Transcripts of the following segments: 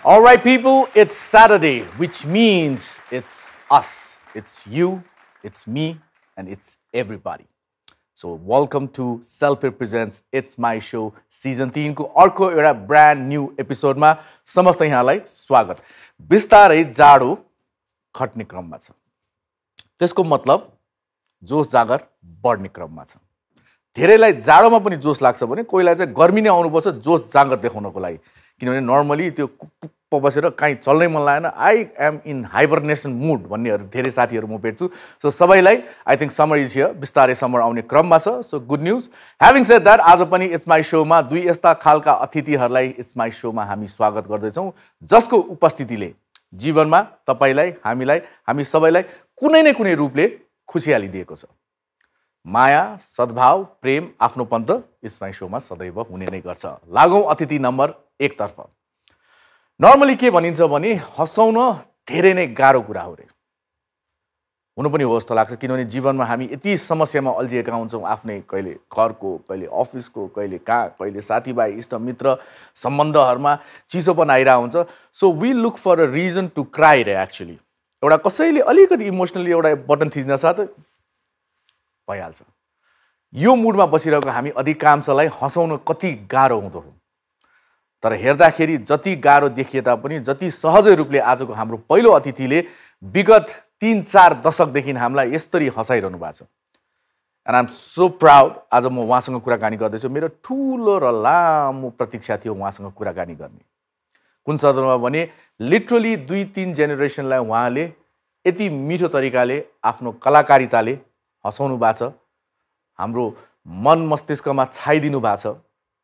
All right, people, it's Saturday, which means it's us, it's you, it's me, and it's everybody. So welcome to Self-Help Presents It's My Show Season 3 को अर्को एउटा brand new एपिसोडमा समस्त यहाँलाई स्वागत। बिस्तारै जाडो घट्ने क्रममा छ। त्यसको मतलब जोश जागर बढ्ने क्रममा छ। धेरैलाई जाडोमा पनि जोश लाग्छ भने कोहीलाई चाहिँ गर्मी नै आउनुपर्छ जोश जागर देखाउनको लागि। किनभने नर्मली त्यो कुप्प बसेर कहीँ चल्नै मन लागेन, I am in hibernation mood भन्नेहरू धेरै साथीहरू म भेट्छु। सो सबैलाई I think summer is here, बिस्तारै समर आउने क्रममा छ। So good news. Having said that, आज पनि इट्स माई शोमा दुई यस्ता खालका अतिथिहरूलाई इट्स माई शोमा हामी स्वागत गर्दैछौँ, जसको उपस्थितिले जीवनमा तपाईलाई, हामीलाई, हामी सबैलाई कुनै न कुनै रूपले खुसियाली दिएको छ। माया, सद्भाव, प्रेम, आफ्नोपन त इट्स माई शोमा सदैव हुने नै गर्छ। लागौं अतिथि नम्बर 1 तर्फ। नर्मली के भनिन्छ भने हँसाउन धेरै नै गाह्रो कुरा हो रे। हुनु पनि हो जस्तो लाग्छ, किनभने जीवनमा हामी यति समस्यामा अल्झिएका हुन्छौँ, आफ्नै कहिले घरको, कहिले अफिसको, कहिले कहाँ, कहिले साथीभाइ, इष्टमित्र, सम्बन्धहरूमा चिसोपन आइरहेको हुन्छ। So we look for a reason to cry रे। एक्चुअली एउटा कसैले अलिकति इमोसनली एउटा बटन थिच्न साथ भइहाल्छ। यो मुडमा बसिरहेको हामी अधिकांशलाई हँसाउन कति गाह्रो हुँदो हो। तर हेर्दाखेरि जति गाह्रो देखिए तापनि जति सहजै रूपले आजको हाम्रो पहिलो अतिथिले विगत 3-4 दशकदेखि हामीलाई यसरी हँसाइरहनु भएको छ। And I am so proud आज म उहाँसँग कुराकानी गर्दैछु। मेरो ठुलो र लामो प्रतीक्षा थियो उहाँसँग कुराकानी गर्ने। कुन सदनमा भने लिटरली 2-3 जेनेरेसनलाई उहाँले यति मिठो तरिकाले आफ्नो कलाकारिताले हँसाउनु भएको छ, हाम्रो मन मस्तिष्कमा छाइदिनु भएको छ।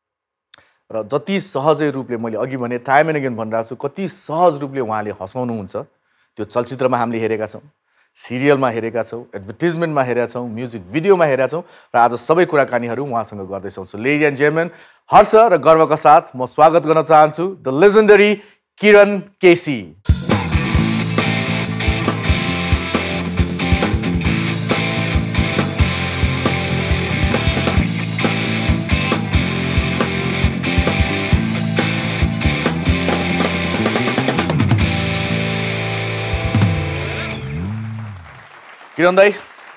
र जति सहजै रूपले मैले अघि भने टाइम एन्ड अगेन भनिरहेको छु, कति सहज रूपले उहाँले हँसाउनुहुन्छ त्यो चलचित्रमा हामीले हेरेका छौँ, सिरियलमा हेरेका छौँ, एडभर्टिजमेन्टमा हेरेका छौँ, म्युजिक भिडियोमा हेरेका छौँ, र आज सबै कुराकानीहरू उहाँसँग गर्दैछौँ। सो लेडिज एन्ड जेन्टलमेन, हर्ष र गर्वका साथ म स्वागत गर्न चाहन्छु द लेजेन्डरी किरण केसी। किरण दाई,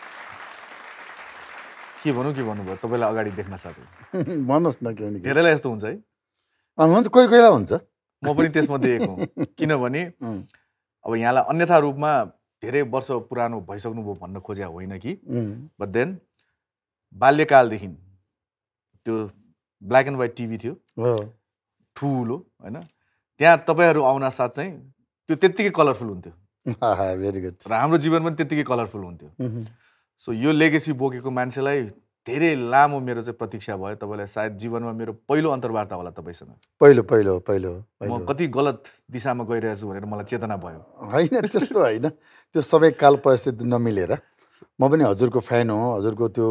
के भन्नुभयो तपाईँलाई अगाडि देख्न साथै? भन्नुहोस् न। के भने धेरैलाई यस्तो हुन्छ है? हुन्छ, कोही कोहीलाई हुन्छ। म पनि त्यसमध्ये एक हुँ। किनभने अब यहाँलाई अन्यथा रूपमा धेरै वर्ष पुरानो भइसक्नुभयो भन्न खोजे होइन कि, बट देन बाल्यकालदेखि त्यो ब्ल्याक एन्ड व्हाइट टिभी थियो ठुलो होइन, त्यहाँ तपाईँहरू आउन साथ चाहिँ त्यो त्यत्तिकै कलरफुल हुन्थ्यो। Very good. र हाम्रो जीवन पनि त्यत्तिकै कलरफुल हुन्थ्यो। सो यो लेगेसी बोकेको मान्छेलाई धेरै लामो मेरो चाहिँ प्रतीक्षा भयो। तपाईँलाई सायद जीवनमा मेरो पहिलो अन्तर्वार्ता होला तपाईँसँग। म कति गलत दिशामा गइरहेको छु भनेर मलाई चेतना भयो। होइन, त्यस्तो होइन, त्यो सबै काल परिस्थिति नमिलेर। म पनि हजुरको फ्यान हो। हजुरको त्यो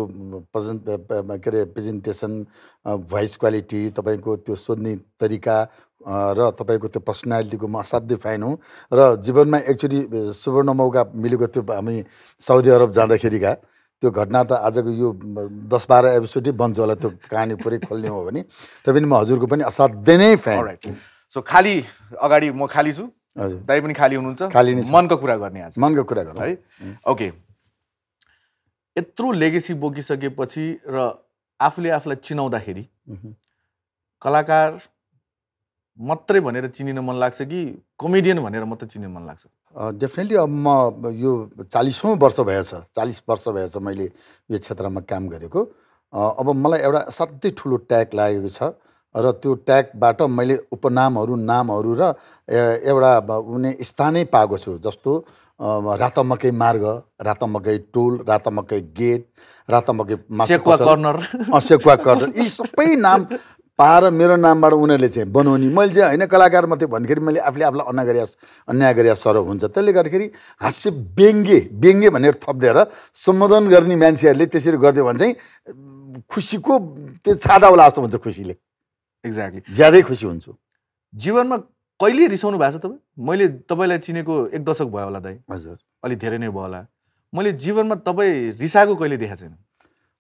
प्रेजेन्टेसन, भोइस क्वालिटी, तपाईँको त्यो सोध्ने तरिका र तपाईँको त्यो पर्सनालिटीको म असाध्यै फ्यान हुँ। र जीवनमा एक्चुअली सुवर्ण मौका मिलेको थियो। हामी साउदी अरब जाँदाखेरिका त्यो घटना त आजको यो 10-12 एपिसोडै बन्छ होला, त्यो कहानी पुरै खोल्ने हो भने। तैपनि म हजुरको पनि असाध्यै नै फ्यान। सो खाली अगाडि म खाली छु, हजुर दाइ पनि खाली हुनुहुन्छ, खाली नै मनको कुरा गर्ने आज। मनको कुरा गर्नु है। ओके, यत्रो लेगेसी बोकिसकेपछि र आफूले आफूलाई चिनाउँदाखेरि कलाकार मात्रै भनेर चिनिन मन लाग्छ कि कमेडियन भनेर मात्रै चिनिन मन लाग्छ? डेफिनेटली अब म यो 40औं वर्ष भएछ, 40 वर्ष भएछ मैले यो क्षेत्रमा काम गरेको। अब मलाई एउटा असाध्यै ठुलो ट्याग लागेको छ र त्यो ट्यागबाट मैले उपनामहरू, नामहरू र एउटा उनी स्थानै पाएको छु। जस्तो रातमकै मार्ग, रातमकै टोल, रातमकै गेट, रातमकै सेकुवा कर्नर, सेकुवा कर्नर, यी सबै नाम पाएर मेरो नामबाट उनीहरूले चाहिँ बनाउने। मैले चाहिँ होइन कलाकार मात्रै भन्दाखेरि मैले आफूले आफूलाई अन्याय गरेर सरह हुन्छ। त्यसले गर्दाखेरि हास्य व्यङ्ग्य भनेर थपिदिएर सम्बोधन गर्ने मान्छेहरूले त्यसरी गरिदियो भने चाहिँ खुसीको त्यो छादा होला जस्तो हुन्छ। खुसीले एक्ज्याक्टली ज्यादै खुसी हुन्छु। जीवनमा कहिले रिसाउनु भएको छ तपाईँ? मैले तपाईँलाई चिनेको 1 दशक भयो होला दाइ। हजुर, अलि धेरै नै भयो होला। मैले जीवनमा तपाईँ रिसाएको कहिले देखाएको छैन।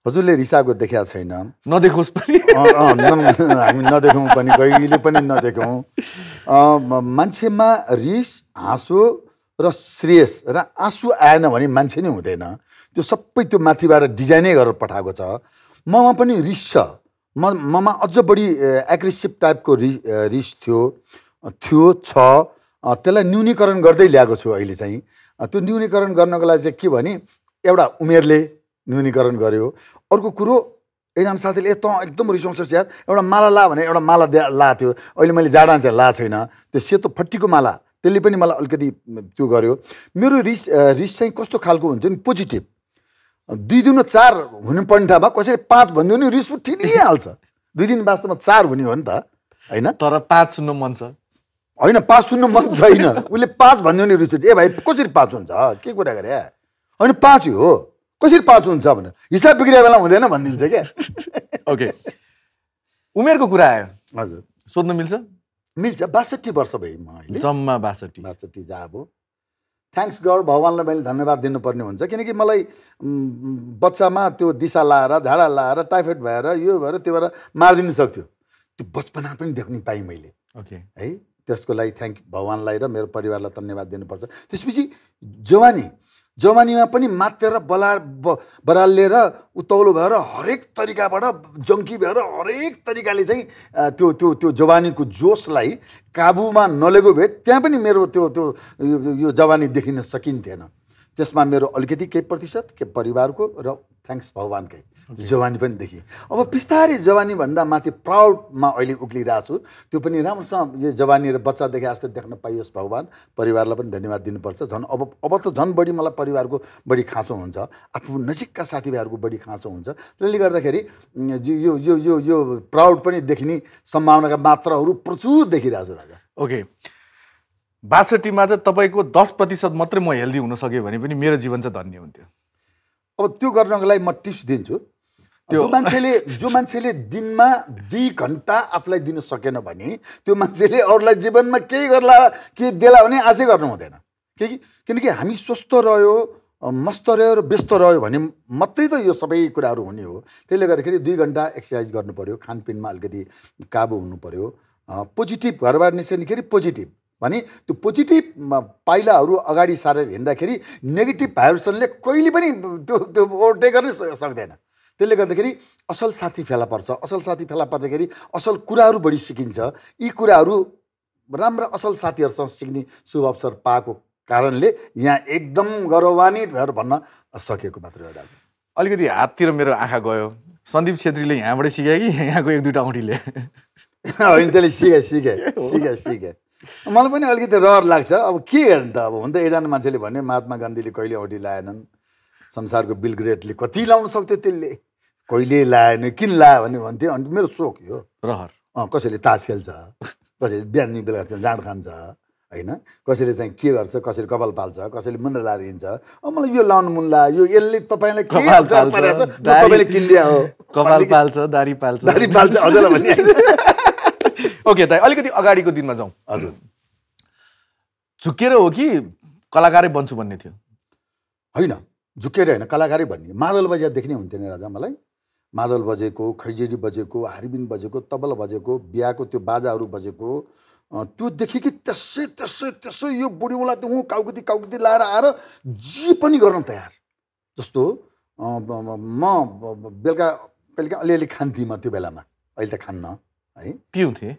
हजुरले रिसाएको देखेको छैन, नदेखोस् पनि। हामी नदेखौँ पनि, कहिले पनि नदेखौँ। मान्छेमा रिस, हाँसो र श्रेयस र आँसु आएन भने मान्छे नै हुँदैन। त्यो सबै त्यो माथिबाट डिजाइनै गरेर पठाएको छ। ममा पनि रिस छ, ममा अझ बढी एग्रेसिभ टाइपको रिस थियो छ। त्यसलाई न्यूनीकरण गर्दै ल्याएको छु अहिले चाहिँ। त्यो न्यूनीकरण गर्नको लागि चाहिँ के भने, एउटा उमेरले न्यूनीकरण गर्यो। अर्को कुरो, एकजना साथीले त एकदम रिसाउँछस् यार, एउटा माला ला भने एउटा माला ला थियो। अहिले मैले जाडा चाहिँ ला छैन, त्यो सेतो फट्टीको माला, त्यसले पनि मलाई अलिकति त्यो गर्यो। मेरो रिस चाहिँ कस्तो खालको हुन्छ नि, पोजिटिभ। 2 दुनो 4 हुनुपर्ने ठाउँमा कसैले 5 भनिदियो भने रिस उठिहाल्छ। 2 दिन वास्तवमा 4 हुने हो नि त, होइन? तर 5 सुन्न मन छ। होइन, 5 सुन्न मन छैन। उसले 5 भनिदियो भने रिस उठ्छ। ए भाइ कसरी 5 हुन्छ, के कुरा गरे? होइन 5 हो, कसरी 5 हुन्छ भनेर हिसाब बिग्रिया बेला हुँदैन भनिदिन्छ क्या। ओके, उमेरको कुरा आयो। हजुर, सोध्न मिल्छ? मिल्छ। 62 वर्ष भए म अहिले। जम्मा 62 जा अब थ्याङ्क्स गड, भगवान्लाई मैले धन्यवाद दिनुपर्ने हुन्छ। किनकि मलाई बच्चामा त्यो दिशा लाएर, झाडा लाएर, टाइफाइड भएर, यो भएर, त्यो भएर मारिदिनु सक्थ्यो। त्यो बचपना पनि देख्न पाएँ मैले। ओके, है, त्यसको लागि भगवान्लाई र मेरो परिवारलाई धन्यवाद दिनुपर्छ। त्यसपछि जवानीमा पनि मातेर बरालेर उत्तौलो भएर हरेक तरिकाबाट जङ्की भएर हरेक तरिकाले चाहिँ त्यो जवानीको जोसलाई काबुमा नलेगो भए त्यहाँ पनि मेरो त्यो यो जवानी देखिन सकिन्थेन। त्यसमा मेरो अलिकति केही प्रतिशत के परिवारको र थ्याङ्क्स भगवान्कै जवानी पनि देखिए। अब बिस्तारै जवानी भन्दा माथि प्राउडमा अहिले उक्लिरहेको छु। त्यो पनि राम्रोसँग यो जवानी र बच्चा देखे जस्तो देख्न पाइयोस् भगवान्। परिवारलाई पनि धन्यवाद दिनुपर्छ। झन् अब त झन् बढी मलाई परिवारको बढी खाँचो हुन्छ, आफू नजिकका साथीभाइहरूको बढी खाँचो हुन्छ। त्यसले गर्दाखेरि यो यो यो यो प्राउड पनि देखिने सम्भावनाका मात्राहरू प्रचुर देखिरहेको छु राजा। ओके, 62 मा चाहिँ तपाईँको 10% मात्रै म हेल्दी हुन सक्यो भने पनि मेरो जीवन चाहिँ धन्य हुन्थ्यो। अब त्यो गर्नको लागि म टिप्स दिन्छु। जो मान्छेले दिनमा 2 घन्टा आफूलाई दिन सकेन भने त्यो मान्छेले अरूलाई जीवनमा केही गर्ला के देला भने आशै गर्नु हुँदैन। किनकि हामी स्वस्थ रह्यो, मस्त रह्यो र व्यस्त रह्यो भने मात्रै त यो सबै कुराहरू हुने हो। त्यसले गर्दाखेरि 2 घन्टा एक्सर्साइज गर्नु पर्यो, खानपिनमा अलिकति काबु हुनु पर्यो। पोजिटिभ घरबाट निस्किँदाखेरि पोजिटिभ भने त्यो पोजिटिभ पाइलाहरू अगाडि सारेर हिँड्दाखेरि नेगेटिभ भाइब्रेसनले कहिले पनि त्यो ओभरटेक गर्नै सक्दैन। त्यसले गर्दाखेरि असल साथी फेला पर्छ। असल साथी फेला पर्दाखेरि असल कुराहरू बढी सिकिन्छ। यी कुराहरू राम्रा असल साथीहरूसँग सिक्ने शुभ अवसर पाएको कारणले यहाँ एकदम गौरवान्वित भएर भन्न सकेको मात्र हो। अलिकति हाततिर मेरो आँखा गयो। सन्दीप छेत्रीले यहाँबाट सिके कि यहाँको 1-2 औँठीले? होइन, त्यसले सिके। मलाई पनि अलिकति रहर लाग्छ। अब के गर्नु त, अब हुन त एकजना मान्छेले भने महात्मा गान्धीले कहिले औँठी लाएनन्, संसारको बिल ग्रेटले कति लाउन सक्थ्यो, त्यसले कहिले लाएन, किन लायो भने भन्थ्यो। अनि मेरो सोख यो रहर। कसैले तास खेल्छ, कसैले बिहान बेलुका जाँड खान्छ, होइन, कसैले चाहिँ के गर्छ, कसैले कपाल पाल्छ, कसैले मुन्द्रा लाएर हिँड्छ। अब मलाई यो लाउनु मन लाग्यो, यो यसले तपाईँलाई तपाईँले किनिदिया हो। कपाल पाल्छ, दारी पाल्छ हजुर भन्ने। ओके दाइ, अलिकति अगाडिको दिनमा जाउँ। हजुर, झुकेर हो कि कलाकारै बन्छु भन्ने थियो? होइन, झुकेर होइन, कलाकारै भन्ने। मादल बजादेखि नै हुन्थ्यो नि राजा। मलाई मादल बजेको, खैजेडी बजेको, हारिबिन बजेको, तबला बजेको, बिहाको त्यो बाजाहरू बजेको, त्यो देखि कि त्यसै यो बुढीमुला त्यो काउकुती लाएर आएर जे पनि गर्न तयार। जस्तो म बेलुका कहिलेकाहीँ अलिअलि खान्थेँ म त्यो बेलामा, अहिले त खान्न है। पिउँथेँ?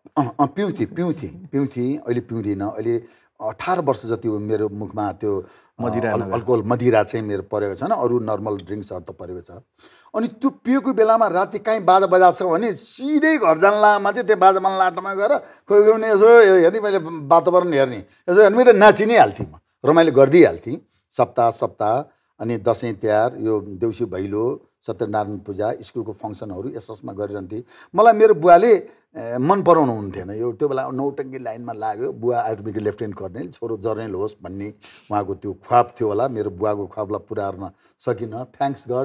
पिउँथेँ, अहिले पिउँदिनँ। अहिले 18 वर्ष जति मेरो मुखमा त्यो अल्कोहल मदिरा चाहिँ मेरो परेको छैन, अरू नर्मल ड्रिङ्क्सहरू त परेको छ। अनि त्यो पिएको बेलामा राति काहीँ बाजा बजाएको छ भने सिधै घर जानलामा चाहिँ त्यो बाजा लाटोमा गएर कोही पनि यसो हेर्ने, मैले वातावरण हेर्ने, यसो हेर्ने, त नाचि नै हाल्थेँ म, रमाइलो गरिदिइहाल्थेँ। सप्ताह अनि दसैँ तिहार, यो देउसी भैलो, सत्यनारायण पूजा, स्कुलको फङ्सनहरू यसमा गरिरहन्थेँ। मलाई मेरो बुवाले मन पराउनु हुन्थेन। यो त्यो बेला नौटङ्की लाइनमा लाग्यो, बुवा आर्मीको लेफ्टेनेन्ट कर्नेल, छोरो जर्नल होस् भन्ने उहाँको त्यो ख्वाब थियो होला। मेरो बुवाको ख्वाबलाई पुरा गर्न सकिनँ। थ्याङ्क्स गड,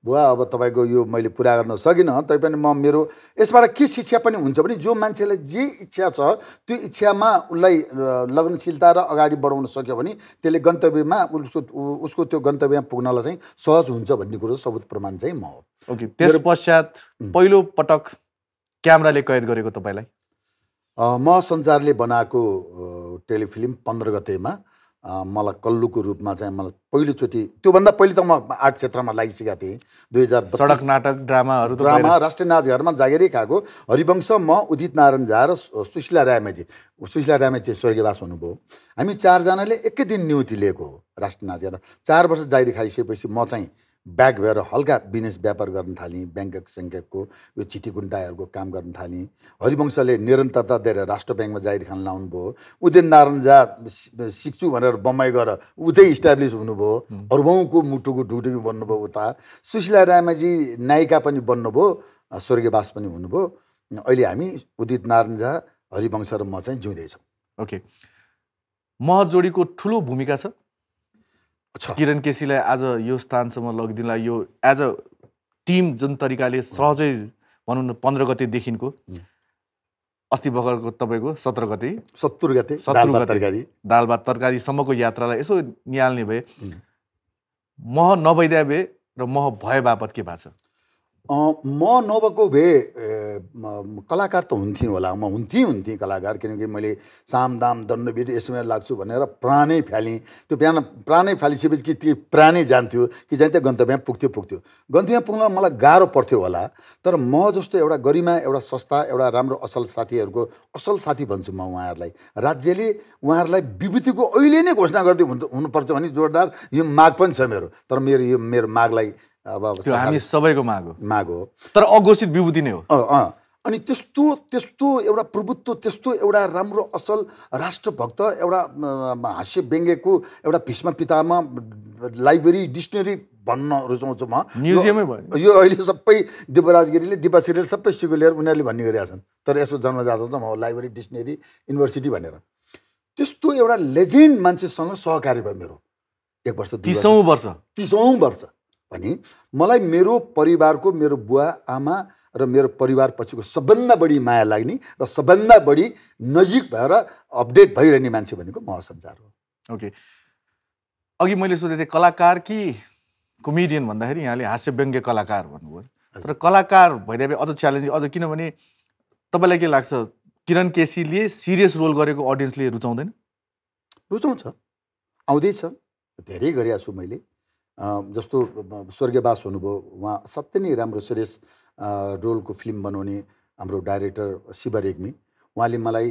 बुवा अब तपाईँको यो मैले पुरा गर्न सकिनँ तैपनि म मेरो यसबाट के शिक्षा पनि हुन्छ भने जो मान्छेलाई जे इच्छा छ त्यो इच्छामा उसलाई लगनशीलता र अगाडि बढाउन सक्यो भने त्यसले गन्तव्यमा उसको त्यो गन्तव्यमा पुग्नलाई चाहिँ सहज हुन्छ भन्ने कुरो सबुत प्रमाण चाहिँ म हो। ओके, त्यस पश्चात पहिलो पटक क्यामेराले कैद गरेको तपाईँलाई? म सञ्चारले बनाएको टेलिफिल्म 15 गतेमा मलाई कल्लुको रूपमा चाहिँ मलाई पहिलोचोटि, त्योभन्दा पहिले त म आर्ट क्षेत्रमा लागिसकेका थिएँ। 2000 सडक नाटक ड्रामा राष्ट्रिय नाचघरमा जागिरै खाएको हरिवंश, म उदित नारायण झा र सुशीला रायमाझी चाहिँ स्वर्गीयवास हुनुभयो। हामी चारजनाले एकै दिन नियुक्ति लिएको हो राष्ट्रिय नाचघर। 4 वर्ष जागिरी खाइसकेपछि म चाहिँ ब्याक भएर हल्का बिजनेस व्यापार गर्न थालेँ। ब्याङ्कक सङ्घको यो चिठी गुन्टाहरूको काम गर्न थालेँ। हरिवंशले निरन्तरता दिएर राष्ट्र ब्याङ्कमा जागिर खान लाउनुभयो। उदित नारायण झा सिक्छु भनेर बम्बई गएर उतै इस्टाब्लिस हुनुभयो। अरूको मुटुको ढुटुकी बन्नुभयो उता। सुशीला रायमाझी नायिका पनि बन्नुभयो, स्वर्गीयवास पनि हुनुभयो। अहिले हामी उदित नारायण झा, हरिवंश र म चाहिँ जिउँदैछौँ। ओके, महजोडीको ठुलो भूमिका छ किरण केसीलाई आज यो स्थानसम्म लगिदिनलाई। यो एज अ टिम जुन तरिकाले सहजै भनौँ न 15 गतेदेखिको अस्ति भर्खरको तपाईँको 70 गते दाल भात तरकारीसम्मको यात्रालाई यसो निहाल्ने भए मह नभइदिए भए र मह भए बापत के भएको छ? म नभएको भए कलाकार त हुन्थेँ होला, म हुन्थेँ कलाकार। किनकि मैले साम दाम दण्डवीर यसमा लाग्छु भनेर प्राणै फालेँ। त्यो प्राणै फालिसकेपछि कि त्यो प्राणै जान्थ्यो कि चाहिँ त्यो गन्तव्यमा पुग्थ्यो। गन्तव्यमा पुग्न मलाई गाह्रो पर्थ्यो होला। तर म जस्तो एउटा गरिमा, एउटा संस्था, एउटा राम्रो असल साथीहरूको असल साथी भन्छु म उहाँहरूलाई। राज्यले उहाँहरूलाई विभूतिको अहिले नै घोषणा गर्दै हुनुपर्छ भने जोरदार यो माग पनि छ मेरो। तर मेरो मागलाई अब हामी सबैको माग हो, तर अघोषित विभूति नै हो। अनि त्यस्तो एउटा प्रभुत्व, त्यस्तो एउटा राम्रो असल राष्ट्रभक्त, एउटा हास्य व्यङ्ग्यको एउटा भीष्म पितामह, लाइब्रेरी, डिक्सनरी भन्न रुचाउँछु म। म्युजियमै भयो यो अहिले सबै दिपराज गिरीले, दिपा सिरियल सबै सिकुलेर उनीहरूले भन्ने गरिरहेका छन्। तर यसो जन्मजात त म लाइब्रेरी, डिक्सनरी, युनिभर्सिटी भनेर त्यस्तो एउटा लेजेन्ड मान्छेसँग सहकारी भयो मेरो। 1 वर्ष 30औं वर्ष भने मलाई मेरो परिवारको, मेरो बुवा आमा र मेरो परिवार पछिको सबभन्दा बढी माया लाग्ने र सबभन्दा बढी नजिक भएर अपडेट भइरहने मान्छे भनेको महसञ्चार हो। ओके, अघि मैले सोधेको थिएँ कलाकार कि कमेडियन भन्दाखेरि यहाँले हास्य व्यङ्ग्य कलाकार भन्नुभयो। तर कलाकार भइदिए अझ च्यालेन्जिङ, अझ किनभने तपाईँलाई के लाग्छ किरण केसीले सिरियस रोल गरेको अडियन्सले रुचाउँदैन? रुचाउँछ, आउँदैछ, धेरै गरेको छु मैले। जस्तो स्वर्गीयवास हुनुभयो, उहाँ सत्य नै राम्रो सिरियस रोलको फिल्म बनाउने हाम्रो डाइरेक्टर शिव रेग्मी, उहाँले मलाई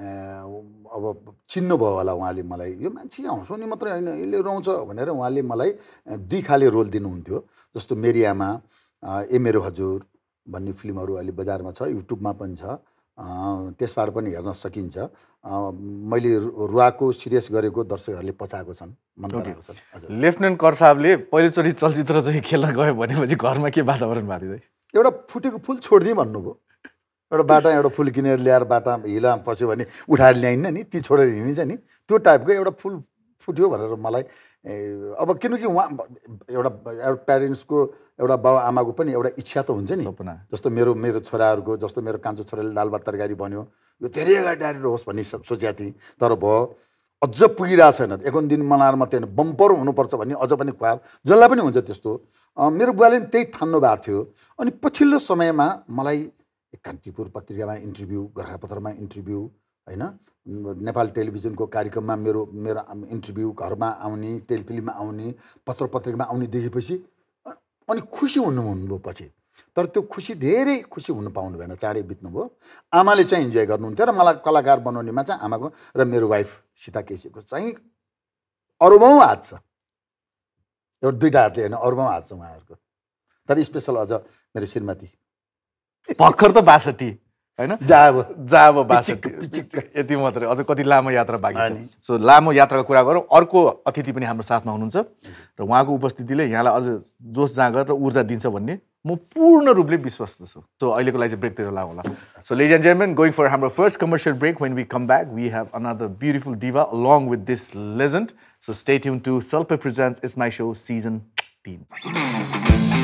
अब चिन्नुभयो होला। उहाँले मलाई यो मान्छे हँसाउने मात्रै होइन, यसले रुवाउँछ भनेर उहाँले मलाई 2 खाले रोल दिनुहुन्थ्यो। जस्तो मेरी आमा, ए मेरो हजुर भन्ने फिल्महरू अहिले बजारमा छ, युट्युबमा पनि छ, त्यसबाट पनि हेर्न सकिन्छ। मैले रुवाको सिरियस गरेको दर्शकहरूले पचाएको छन्, मन पराएको छन्। लेफ्टिनेन्ट कर साहबले पहिलोचोटि चलचित्र चाहिँ खेल्न गयो भनेपछि घरमा के वातावरण भएको थियो? एउटा फुटेको फुल छोडिदिएँ भन्नुभयो। एउटा बाटा, एउटा फुल किनेर ल्याएर बाटा हिला पस्यो भने उठाएर ल्याइन्न नि, ती छोडेर हिँडिन्छ नि, त्यो टाइपको एउटा फुल फुट्यो भनेर मलाई। अब किनकि उहाँ एउटा प्यारेन्ट्सको, एउटा बाबा आमाको पनि एउटा इच्छा त हुन्छ नि। जस्तो मेरो छोराहरूको, जस्तो मेरो कान्छो छोराले दाल भात तरकारी बन्यो, यो धेरै अगाडि डाइरेक्टर होस् भन्ने सोचेको थिएँ। तर भयो, अझ पुगिरहेको छैन। 1 दिन मनाएर मात्रै होइन, बम्पर हुनुपर्छ भन्ने अझ पनि ख्वाब जसलाई पनि हुन्छ त्यस्तो। मेरो बुवाले पनि त्यही ठान्नु भएको थियो। अनि पछिल्लो समयमा मलाई कान्तिपुर पत्रिकामा इन्टरभ्यू, गोर्खापत्रमा इन्टरभ्यू, होइन, नेपाल टेलिभिजनको कार्यक्रममा मेरो इन्टरभ्यू, घरमा आउने, टेलिफिल्ममा आउने, पत्रिकामा आउने देखेपछि अनि खुसी हुनुभयो पछि। तर त्यो खुसी, धेरै खुसी हुन पाउनु भएन, चाँडै बित्नुभयो। आमाले चाहिँ इन्जोय गर्नुहुन्थ्यो र मलाई कलाकार बनाउनेमा चाहिँ आमाको र मेरो वाइफ सीता केसीको चाहिँ अरबौँ हात छ। एउटा 2टा हातले होइन, अरबौँ हात छ उहाँहरूको। तर स्पेसल अझ मेरो श्रीमती भर्खर त 62 हैन, जाब 62 यति मात्रै, अझ कति लामो यात्रा बाँकी छ। सो लामो यात्राको कुरा गरौँ। अर्को अतिथि पनि हाम्रो साथमा हुनुहुन्छ र उहाँको उपस्थितिले यहाँलाई अझ जोस जाँगर र ऊर्जा दिन्छ भन्ने म पूर्ण रूपले विश्वस्त छु। सो अहिलेको लागि चाहिँ ब्रेकतिर लाउँ होला। So ladies and gentlemen, going for हाम्रो first commercial break. When we come back, we have another beautiful diva along with this legend. So stay tuned to Suraj Presents It's My Show Season 3.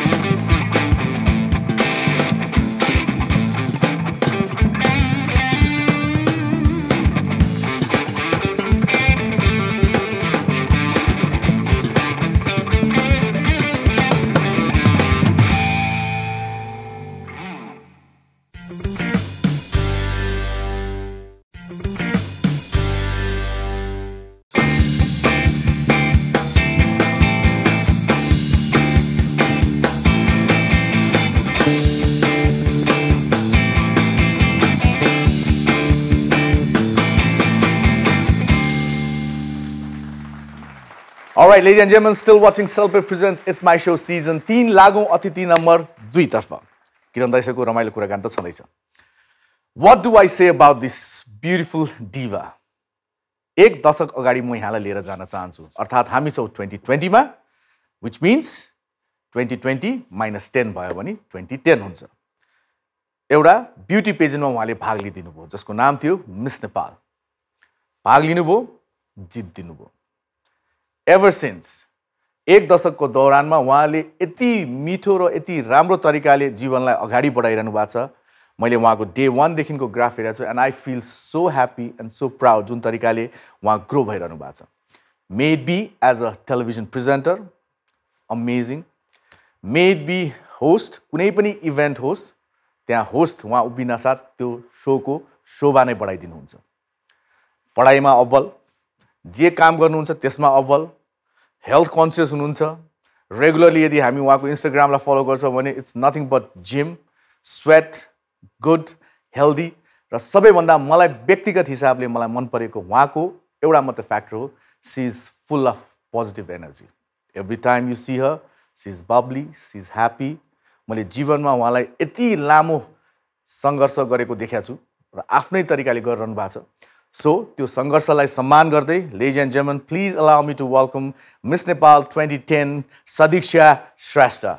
All right, ladies and gentlemen, still watching Surprit presents It's My Show season 3 लागौं अतिथि number 2 तर्फ किरण दाइको रमाइलो कुराकानी त छँदैछ. What do I say about this beautiful diva? एक दशक अगाडि म यहाँलाई लिएर जान चाहन्छु. अर्थात् हामी छौं 2020 मा, which means 2020 - 10 भयो भने 2010 हुन्छ. एउटा ब्युटी पेजेन्टमा उहाँले भाग लिदिनु भयो जसको नाम थियो मिस नेपाल. भाग लिनुभयो, जित्दिनु भयो. Ever since एक दशकको दौरानमा उहाँले यति मिठो र यति राम्रो तरिकाले जीवनलाई अगाडि बढाइरहनु भएको छ. मैले उहाँको डे 1 देखिको ग्राफ हेरेको छु, and I feel so happy and so proud जुन तरिकाले उहाँ ग्रो भइरहनु भएको छ. May it be as a television presenter, amazing. May it be host, कुनै पनि इभेन्ट होस्ट, त्यहाँ होस्ट उहाँ उभिन साथ त्यो शोको शोभा नै बढाइदिनुहुन्छ. पढाइमा अव्वल, जे काम गर्नुहुन्छ त्यसमा अव्वल, हेल्थ कन्सियस हुनुहुन्छ. रेगुलरली यदि हामी उहाँको इन्स्टाग्रामलाई फलो गर्छौँ भने it's nothing but gym, sweat, good, healthy र सबैभन्दा मलाई व्यक्तिगत हिसाबले मलाई मन परेको उहाँको एउटा मात्र फ्याक्टर हो, she is full of positive energy. Every time you see her, she is bubbly, she is happy. मैले जीवनमा उहाँलाई यति लामो सङ्घर्ष गरेको देखेको छु र आफ्नै तरिकाले गरिरहनु भएको छ. So, त्यो सङ्घर्षलाई सम्मान गर्दै, ladies and gentlemen, please allow me to welcome Miss Nepal 2010, Sadichha Shrestha.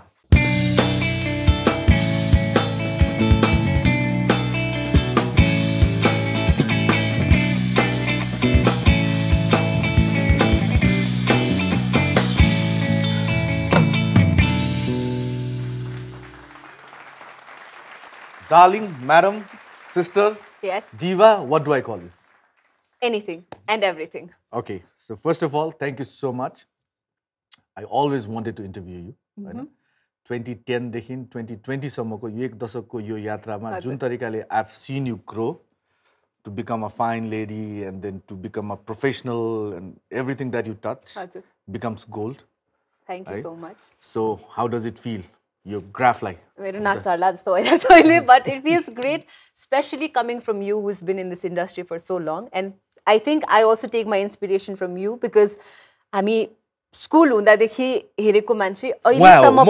Darling, madam, sister, yes, diva, what do I call you? Anything and everything. Okay, so first of all, thank you so much. I always wanted to interview you. होइन 2010 देखि 2020 सम्मको यो एक दशकको यो यात्रामा जुन तरिकाले I've seen you grow to become a fine lady and then to become a professional and everything that you touch becomes gold. Thank you so much. So how does it feel? Your graph like मेरो नाक सर्ला जस्तो भइरहेको छ अहिले, but it feels great, especially coming from you who's been in this industry for so long. And I think I also take my inspiration from you because हामी school हुँदादेखि हेरेको मान्छे अहिलेसम्म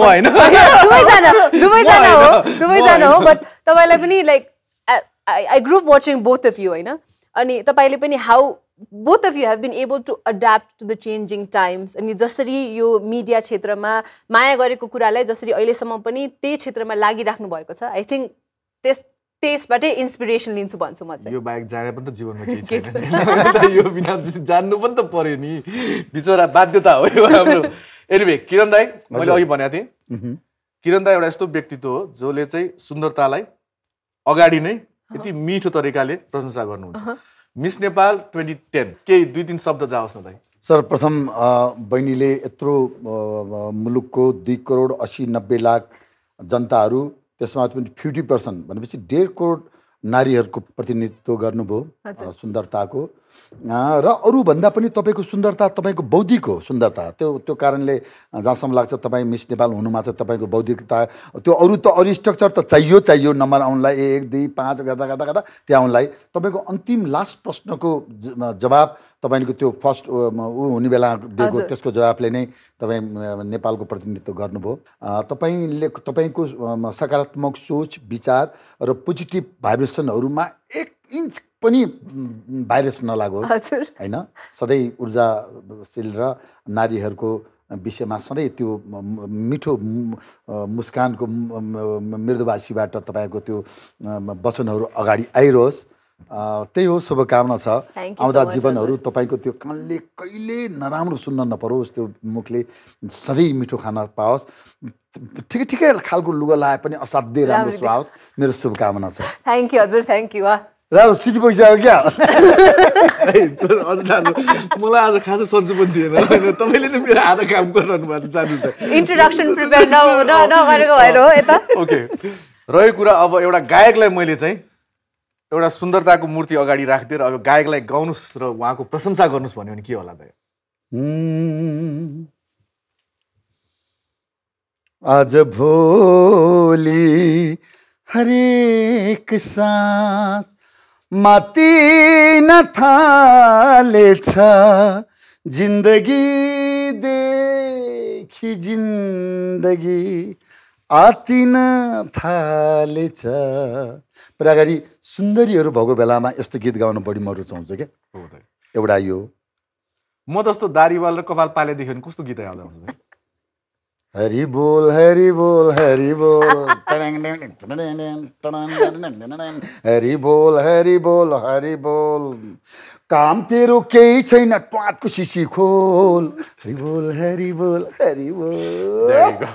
दुवैजना हो, बट तपाईँलाई पनि like I grew up watching both of you, होइन. अनि तपाईँले पनि how both of you have been able to adapt to the changing times. अनि जसरी यो मिडिया क्षेत्रमा माया गरेको कुरालाई जसरी अहिलेसम्म पनि त्यही क्षेत्रमा लागिराख्नु भएको छ, आई थिङ्क त्यसबाटै इन्स्पिरेसन लिन्छु भन्छु म चाहिँ. यो बाहेक जाने पनि त जीवनमा केही छैन, यो बिना जान्नु पनि त पर्यो नि, बिचरा बाध्यता हो यो हाम्रो. एनिवे किरण दाइ, मैले अघि भनेको थिएँ किरण दाइ एउटा यस्तो व्यक्तित्व हो जसले चाहिँ सुन्दरतालाई अगाडि नै यति मिठो तरिकाले प्रशंसा गर्नुहुन्छ. मिस नेपाल 2010 केही 2-3 शब्द जाओस् न दाइ. सर्वप्रथम बहिनीले यत्रो मुलुकको 2,80,90,00,000 जनताहरू, त्यसमा पनि 50% भनेपछि 1.5 करोड नारीहरूको प्रतिनिधित्व गर्नुभयो सुन्दरताको. र अरूभन्दा पनि तपाईँको सुन्दरता तपाईँको बौद्धिक हो. सुन्दरता त्यो कारणले जहाँसम्म लाग्छ तपाईँ मिस नेपाल हुनुमा चाहिँ तपाईँको बौद्धिकता, त्यो अरू स्ट्रक्चर त चाहियो नम्बर आउनलाई 1, 2, 5 गर्दा त्यहाँ आउनलाई. तपाईँको अन्तिम लास्ट प्रश्नको जवाब तपाईँको त्यो फर्स्ट हुने बेला दिएको त्यसको जवाबले नै तपाईँ नेपालको प्रतिनिधित्व गर्नुभयो. तपाईँको सकारात्मक सोच, विचार र पोजिटिभ भाइब्रेसनहरूमा 1 इन्च पनि भाइरस नलागोस् हैन. सधैँ ऊर्जाशील र नारीहरूको विषयमा सधैँ त्यो मिठो मुस्कानको मृदुभाषीबाट तपाईँको त्यो वचनहरू अगाडि आइरहोस् त्यही हो शुभकामना छ Thank you so आउँदा much, जीवनहरू तपाईँको त्यो कानले कहिले नराम्रो सुन्न नपरोस् त्यो मुखले सधैँ मिठो खाना पाओस् ठिकै ठिकै खालको लुगा लाए पनि असाध्यै राम्रो सुहाओस् मेरो शुभकामना छ Thank you, हजुर, thank you. र सिटी पैसा क्या मलाई आज खासै सन्चो पनि थिएन तपाईँले नै मेरो आधा काम गरिरहनु भएको छ जानु त Introduction prepare नगरेको भएर हो यता. ओके रहेको कुरा अब एउटा गायकलाई मैले चाहिँ एउटा सुन्दरताको मूर्ति अगाडि राखिदिएर अब गायकलाई गाउनुहोस् र उहाँको प्रशंसा गर्नुहोस् भन्यो भने के होला त आज भोलि हरेक सास मातिन थालेछ जिन्दगी देखि जिन्दगी आतिन थालेछ पर अगाडि सुन्दरीहरू भएको बेलामा यस्तो गीत गाउन बढी म रुचाउँछु क्या एउटा यो म जस्तो दारीवाल र कपाल पालेदेखि भने कस्तो गीत आउँदा हुन्छ हरि बोल हरि बोल हरि बोल हरि बोल हरि बोल हरि बोल काम तेरो केही छैन ट्वाटको सिसी खोल हरि बोल हरि बोल हरि बोल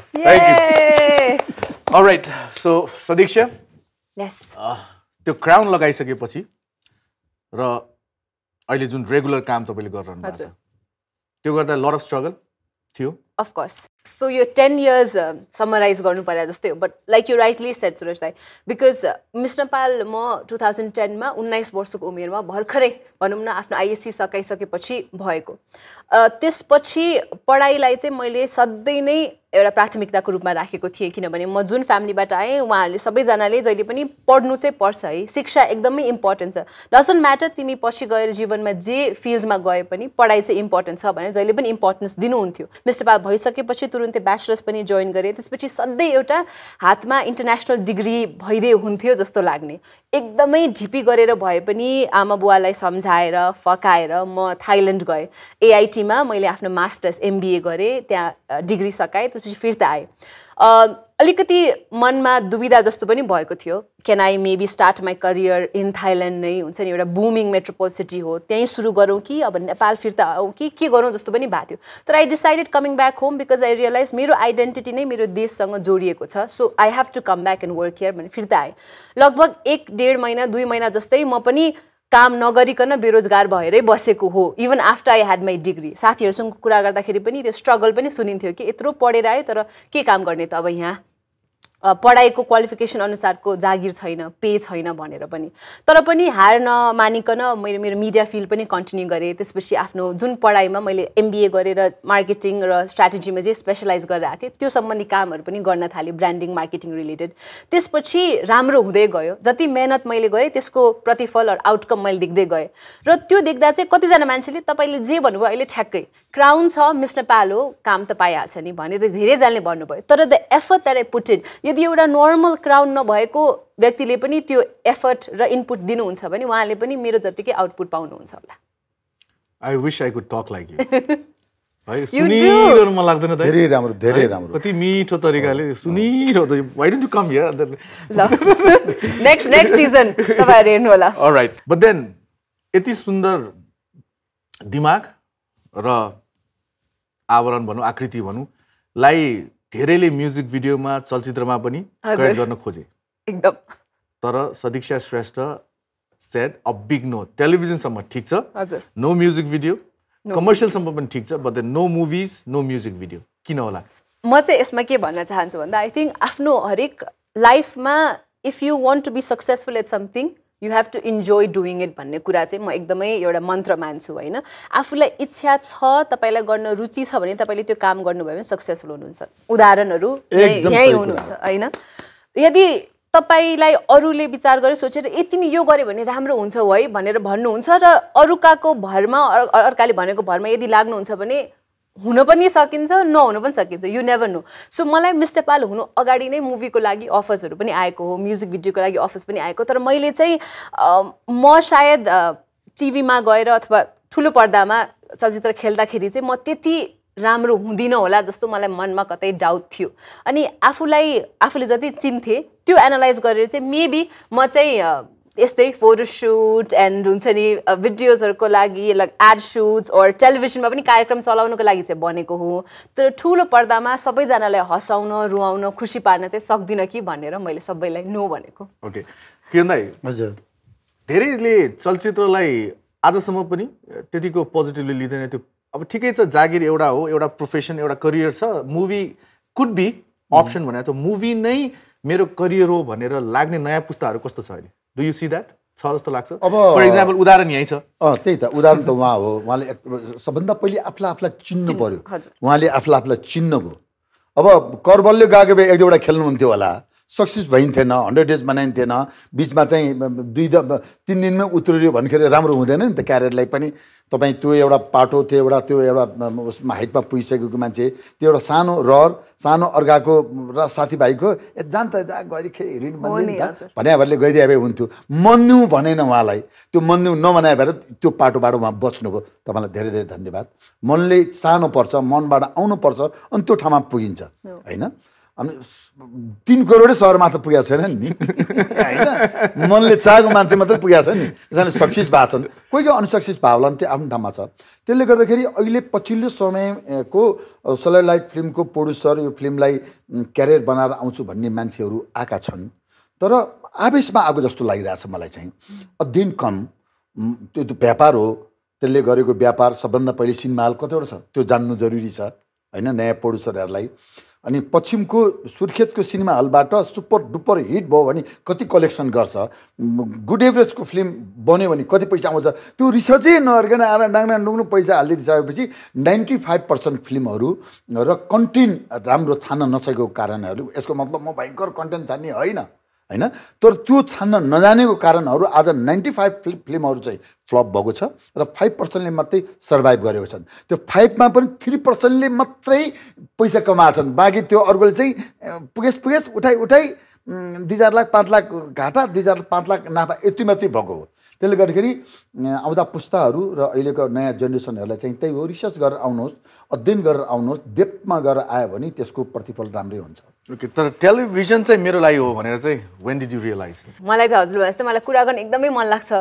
अलराइट सो सदीक्षा Yes. त्यो क्राउन लगाइसकेपछि र अहिले जुन रेगुलर काम तपाईँले गरिरहनु भएको छ त्यो गर्दा लट अफ स्ट्रगल थियो Of course. So your 10 years summarize गर्नु पर्यो जस्तै हो but like you rightly said Suraj Bhai because Mr. Nepal म 2010 मा 19 वर्षको उमेरमा भर्खरै भनौं न आफ्नो आईएससी सकाइसकेपछि भएको त्यसपछि पढाइलाई चाहिँ मैले सधैँ नै एउटा प्राथमिकताको रूपमा राखेको थिएँ किनभने म जुन फ्यामिलीबाट आएँ उहाँहरूले सबैजनाले जहिले पनि पढ्नु चाहिँ पर्छ है शिक्षा एकदमै इम्पोर्टेन्ट छ डजन्ट म्याटर तिमी पछि गएर जीवनमा जे फिल्डमा गए पनि पढाइ चाहिँ इम्पोर्टेन्ट छ भने जहिले पनि इम्पोर्टेन्स दिनुहुन्थ्यो मिस्टर पाल भइसकेपछि तुरुन्तै ब्याचलर्स पनि जोइन गरेँ त्यसपछि सधैँ एउटा हातमा इन्टरनेसनल डिग्री भइदिए हुन्थ्यो जस्तो लाग्ने एकदमै ढिपी गरेर भए पनि आमा बुवालाई सम्झाएर फकाएर म थाइल्यान्ड गएँ एआइटीमा मैले आफ्नो मास्टर्स एमबीए गरेँ त्यहाँ डिग्री सकाएँ त्यसपछि फिर्ता आएँ अलिकति मनमा दुविधा जस्तो पनि भएको थियो can I maybe start my career in Thailand नै हुन्छ नि एउटा बुमिङ मेट्रोपोल सिटी हो त्यहीँ सुरु गरौँ कि अब नेपाल फिर्ता आऊ कि के गरौँ जस्तो पनि भएको थियो तर I decided coming back home because I realize मेरो आइडेन्टिटी नै मेरो देशसँग जोडिएको छ so I have to come back and work here भने फिर्ता आएँ लगभग 1-1.5 महिना 2 महिना जस्तै म पनि काम नगरिकन बेरोजगार भएरै बसेको हो even after I had my degree साथीहरूसँग कुरा गर्दाखेरि पनि त्यो स्ट्रगल पनि सुनिन्थ्यो कि यत्रो पढेर आयो तर के काम गर्ने त अब यहाँ पढाइको क्वालिफिकेसन अनुसारको जागिर छैन पे छैन भनेर पनि तर पनि हार नमानिकन मैले मेरो मिडिया फिल्ड पनि कन्टिन्यू गरेँ त्यसपछि आफ्नो जुन पढाइमा मैले एमबीए गरेर मार्केटिङ र स्ट्र्याटेजीमा जे स्पेसलाइज गरेर आएको थिएँ त्यो सम्बन्धी कामहरू पनि गर्न थालेँ ब्रान्डिङ मार्केटिङ रिलेटेड त्यसपछि राम्रो हुँदै गयो जति मेहनत मैले गरेँ त्यसको प्रतिफल र आउटकम मैले देख्दै गएँ र त्यो देख्दा चाहिँ कतिजना मान्छेले तपाईँले जे भन्नुभयो अहिले ठ्याक्कै क्राउन छ मिस्टर पाल हो काम त पाइहाल्छ नि भनेर धेरैजनाले भन्नुभयो तर the effort that I put in यदि एउटा नर्मल क्राउन नभएको व्यक्तिले पनि त्यो एफर्ट र इनपुट दिनुहुन्छ भने उहाँले पनि मेरो जतिकै आउटपुट पाउनुहुन्छ होला I wish I could talk like you है सुनिरहनु मन लाग्दैन त धेरै राम्रो कति मिठो तरिकाले सुनिरहनु त why don't you come here ल नेक्स्ट सिजन तपाईहरु हेर्नु होला अलराइट बट देन यति सुन्दर दिमाग र आवरण भनौँ आकृति भनौँ लाई धेरैले म्युजिक भिडियोमा चलचित्रमा पनि कैद गर्न खोजे एकदम तर Sadikshya Shrestha said a big no टेलिभिजनसम्म ठिक छ हजुर नो म्युजिक भिडियो कमर्सियलसम्म पनि ठिक छ but then no movies no music video किन होला म चाहिँ यसमा के भन्न चाहन्छु भन्दा आई थिङ्क आफ्नो हरेक लाइफमा if you want to be successful at something you have to enjoy doing it भन्ने कुरा चाहिँ म एकदमै एउटा मन्त्र मान्छु होइन आफूलाई इच्छा छ तपाईँलाई गर्न रुचि छ भने तपाईँले त्यो काम गर्नुभयो भने सक्सेसफुल हुनुहुन्छ उदाहरणहरू यहीँ हुनुहुन्छ होइन यदि तपाईँलाई अरूले विचार गरेर सोचेर तिमी यो गर्यो भने राम्रो हुन्छ है भनेर भन्नुहुन्छ र अर्काको भरमा अर्काले भनेको भरमा यदि लाग्नुहुन्छ भने हुन पनि सकिन्छ नहुन पनि सकिन्छ यु नेभर नो सो मलाई मिस्टर पाल हुनु अगाडि नै मुभीको लागि अफर्सहरू पनि आएको हो म्युजिक भिडियोको लागि अफर्स पनि आएको तर मैले चाहिँ म सायद टिभीमा गएर अथवा ठुलो पर्दामा चलचित्र खेल्दाखेरि चाहिँ म त्यति राम्रो हुँदिन होला जस्तो मलाई मनमा कतै डाउट थियो अनि आफूले जति चिन्थे त्यो एनालाइज गरेर चाहिँ मेबी म चाहिँ यस्तै फोटोसुट एन्ड हुन्छ नि भिडियोजहरूको लागि लाइक एड सुट्स अर टेलिभिजनमा पनि कार्यक्रम चलाउनको लागि चाहिँ बनेको हो तर ठुलो पर्दामा सबैजनालाई हँसाउन रुवाउन खुसी पार्न चाहिँ सक्दिनँ कि भनेर मैले सबैलाई नो भनेको ओके किरण दाइ हजुर धेरैले चलचित्रलाई आजसम्म पनि त्यतिको पोजिटिभली लिँदैन त्यो अब ठिकै छ जागिर एउटा हो एउटा प्रोफेसन एउटा करियर छ मुभी कुड बी अप्सन भने त मुभी नै मेरो करियर हो भनेर लाग्ने नयाँ पुस्ताहरू कस्तो छ अहिले डु यु सी द्याट छ जस्तो लाग्छ अब फर इक्जाम्पल उदाहरण यही छ त्यही त उदाहरण त उहाँ हो उहाँले सबभन्दा पहिले आफूलाई चिन्नु पर्यो उहाँले आफूलाई चिन्नुभयो अब करबलले गएको भए एक दुईवटा खेल्नुहुन्थ्यो होला सक्सेस भइन्थेन 100 डेज बनाइन्थेन बिचमा चाहिँ 3 दिनमै उत्रियो भन्दाखेरि राम्रो हुँदैन नि त क्यारियरलाई पनि तपाईँ त्यो एउटा पाटो त्यो एउटा उसमा हाइटमा पुगिसकेको मान्छे त्यो एउटा सानो रहर सानो अर्काको र साथीभाइको जान त गरी ऋण बन्दैन त भनेर गइदिए भए हुन्थ्यो मन्नु भनेन उहाँलाई त्यो मन्नु नभनाए भएर त्यो पाटोबाट उहाँ बच्नुभयो तपाईँलाई धेरै धेरै धन्यवाद मनले चाहनु पर्छ मनबाट आउनु पर्छ अनि त्यो ठाउँमा पुगिन्छ होइन अनि 3 करोडै सहर मात्र पुगेको छैन नि होइन मनले चाहेको मान्छे मात्रै पुगेको छ नि त्यसैले सक्सेस भएको छन् कोही अनसक्सेस भयो होला नि त्यो आफ्नो ठाउँमा छ त्यसले गर्दाखेरि अहिले पछिल्लो समयको सेटेलाइट फिल्मको प्रोड्युसर यो फिल्मलाई क्यारियर बनाएर आउँछु भन्ने मान्छेहरू आएका छन् तर आवेशमा आएको जस्तो लागिरहेछ मलाई चाहिँ अध्ययन कम त्यो व्यापार हो त्यसले गरेको व्यापार सबभन्दा पहिले सिनेमा हल कतिवटा छ त्यो जान्नु जरुरी छ होइन नयाँ प्रोड्युसरहरूलाई अनि पश्चिमको सुर्खेतको सिनेमा हलबाट सुपर डुपर हिट भयो भने कति कलेक्सन गर्छ गुड एभरेजको फिल्म बन्यो भने कति पैसा आउँछ त्यो रिसर्चै नगरिकन आएर डाङ्ना डुङ्नु पैसा हालिदिइसकेपछि 95% फिल्महरू र कन्टेन्ट राम्रो छान्न नसकेको कारणहरू यसको मतलब म भयङ्कर कन्टेन्ट छान्ने होइन हैन तर त्यो छान्न नजानेको कारणहरू आज 95 फिल्महरू चाहिँ फ्लप भएको छ र 5% ले मात्रै सर्भाइभ गरेको छन् त्यो 5 मा पनि 3% ले मात्रै पैसा कमाएछन् बाँकी त्यो अरूले चाहिँ पुगेस उठाइ 2,000 लाख 5 लाख घाटा 2,000 5 लाख नाफा यति मात्रै भएको हो त्यसले गर्दाखेरि आउँदा पुस्ताहरू र अहिलेको नयाँ जेनेरेसनहरूलाई चाहिँ त्यही हो रिसर्च गरेर आउनुहोस् अध्ययन गरेर आउनुहोस् डेप्थमा गरेर आयो भने त्यसको प्रतिफल राम्रै हुन्छ ओके तर टेलिभिजन चाहिँ मेरो लागि हो भनेर चाहिँ व्हेन डिड यु रियलाइज मलाई चाहिँ हजुरले जस्तै मलाई कुरा गर्न एकदमै मन लाग्छ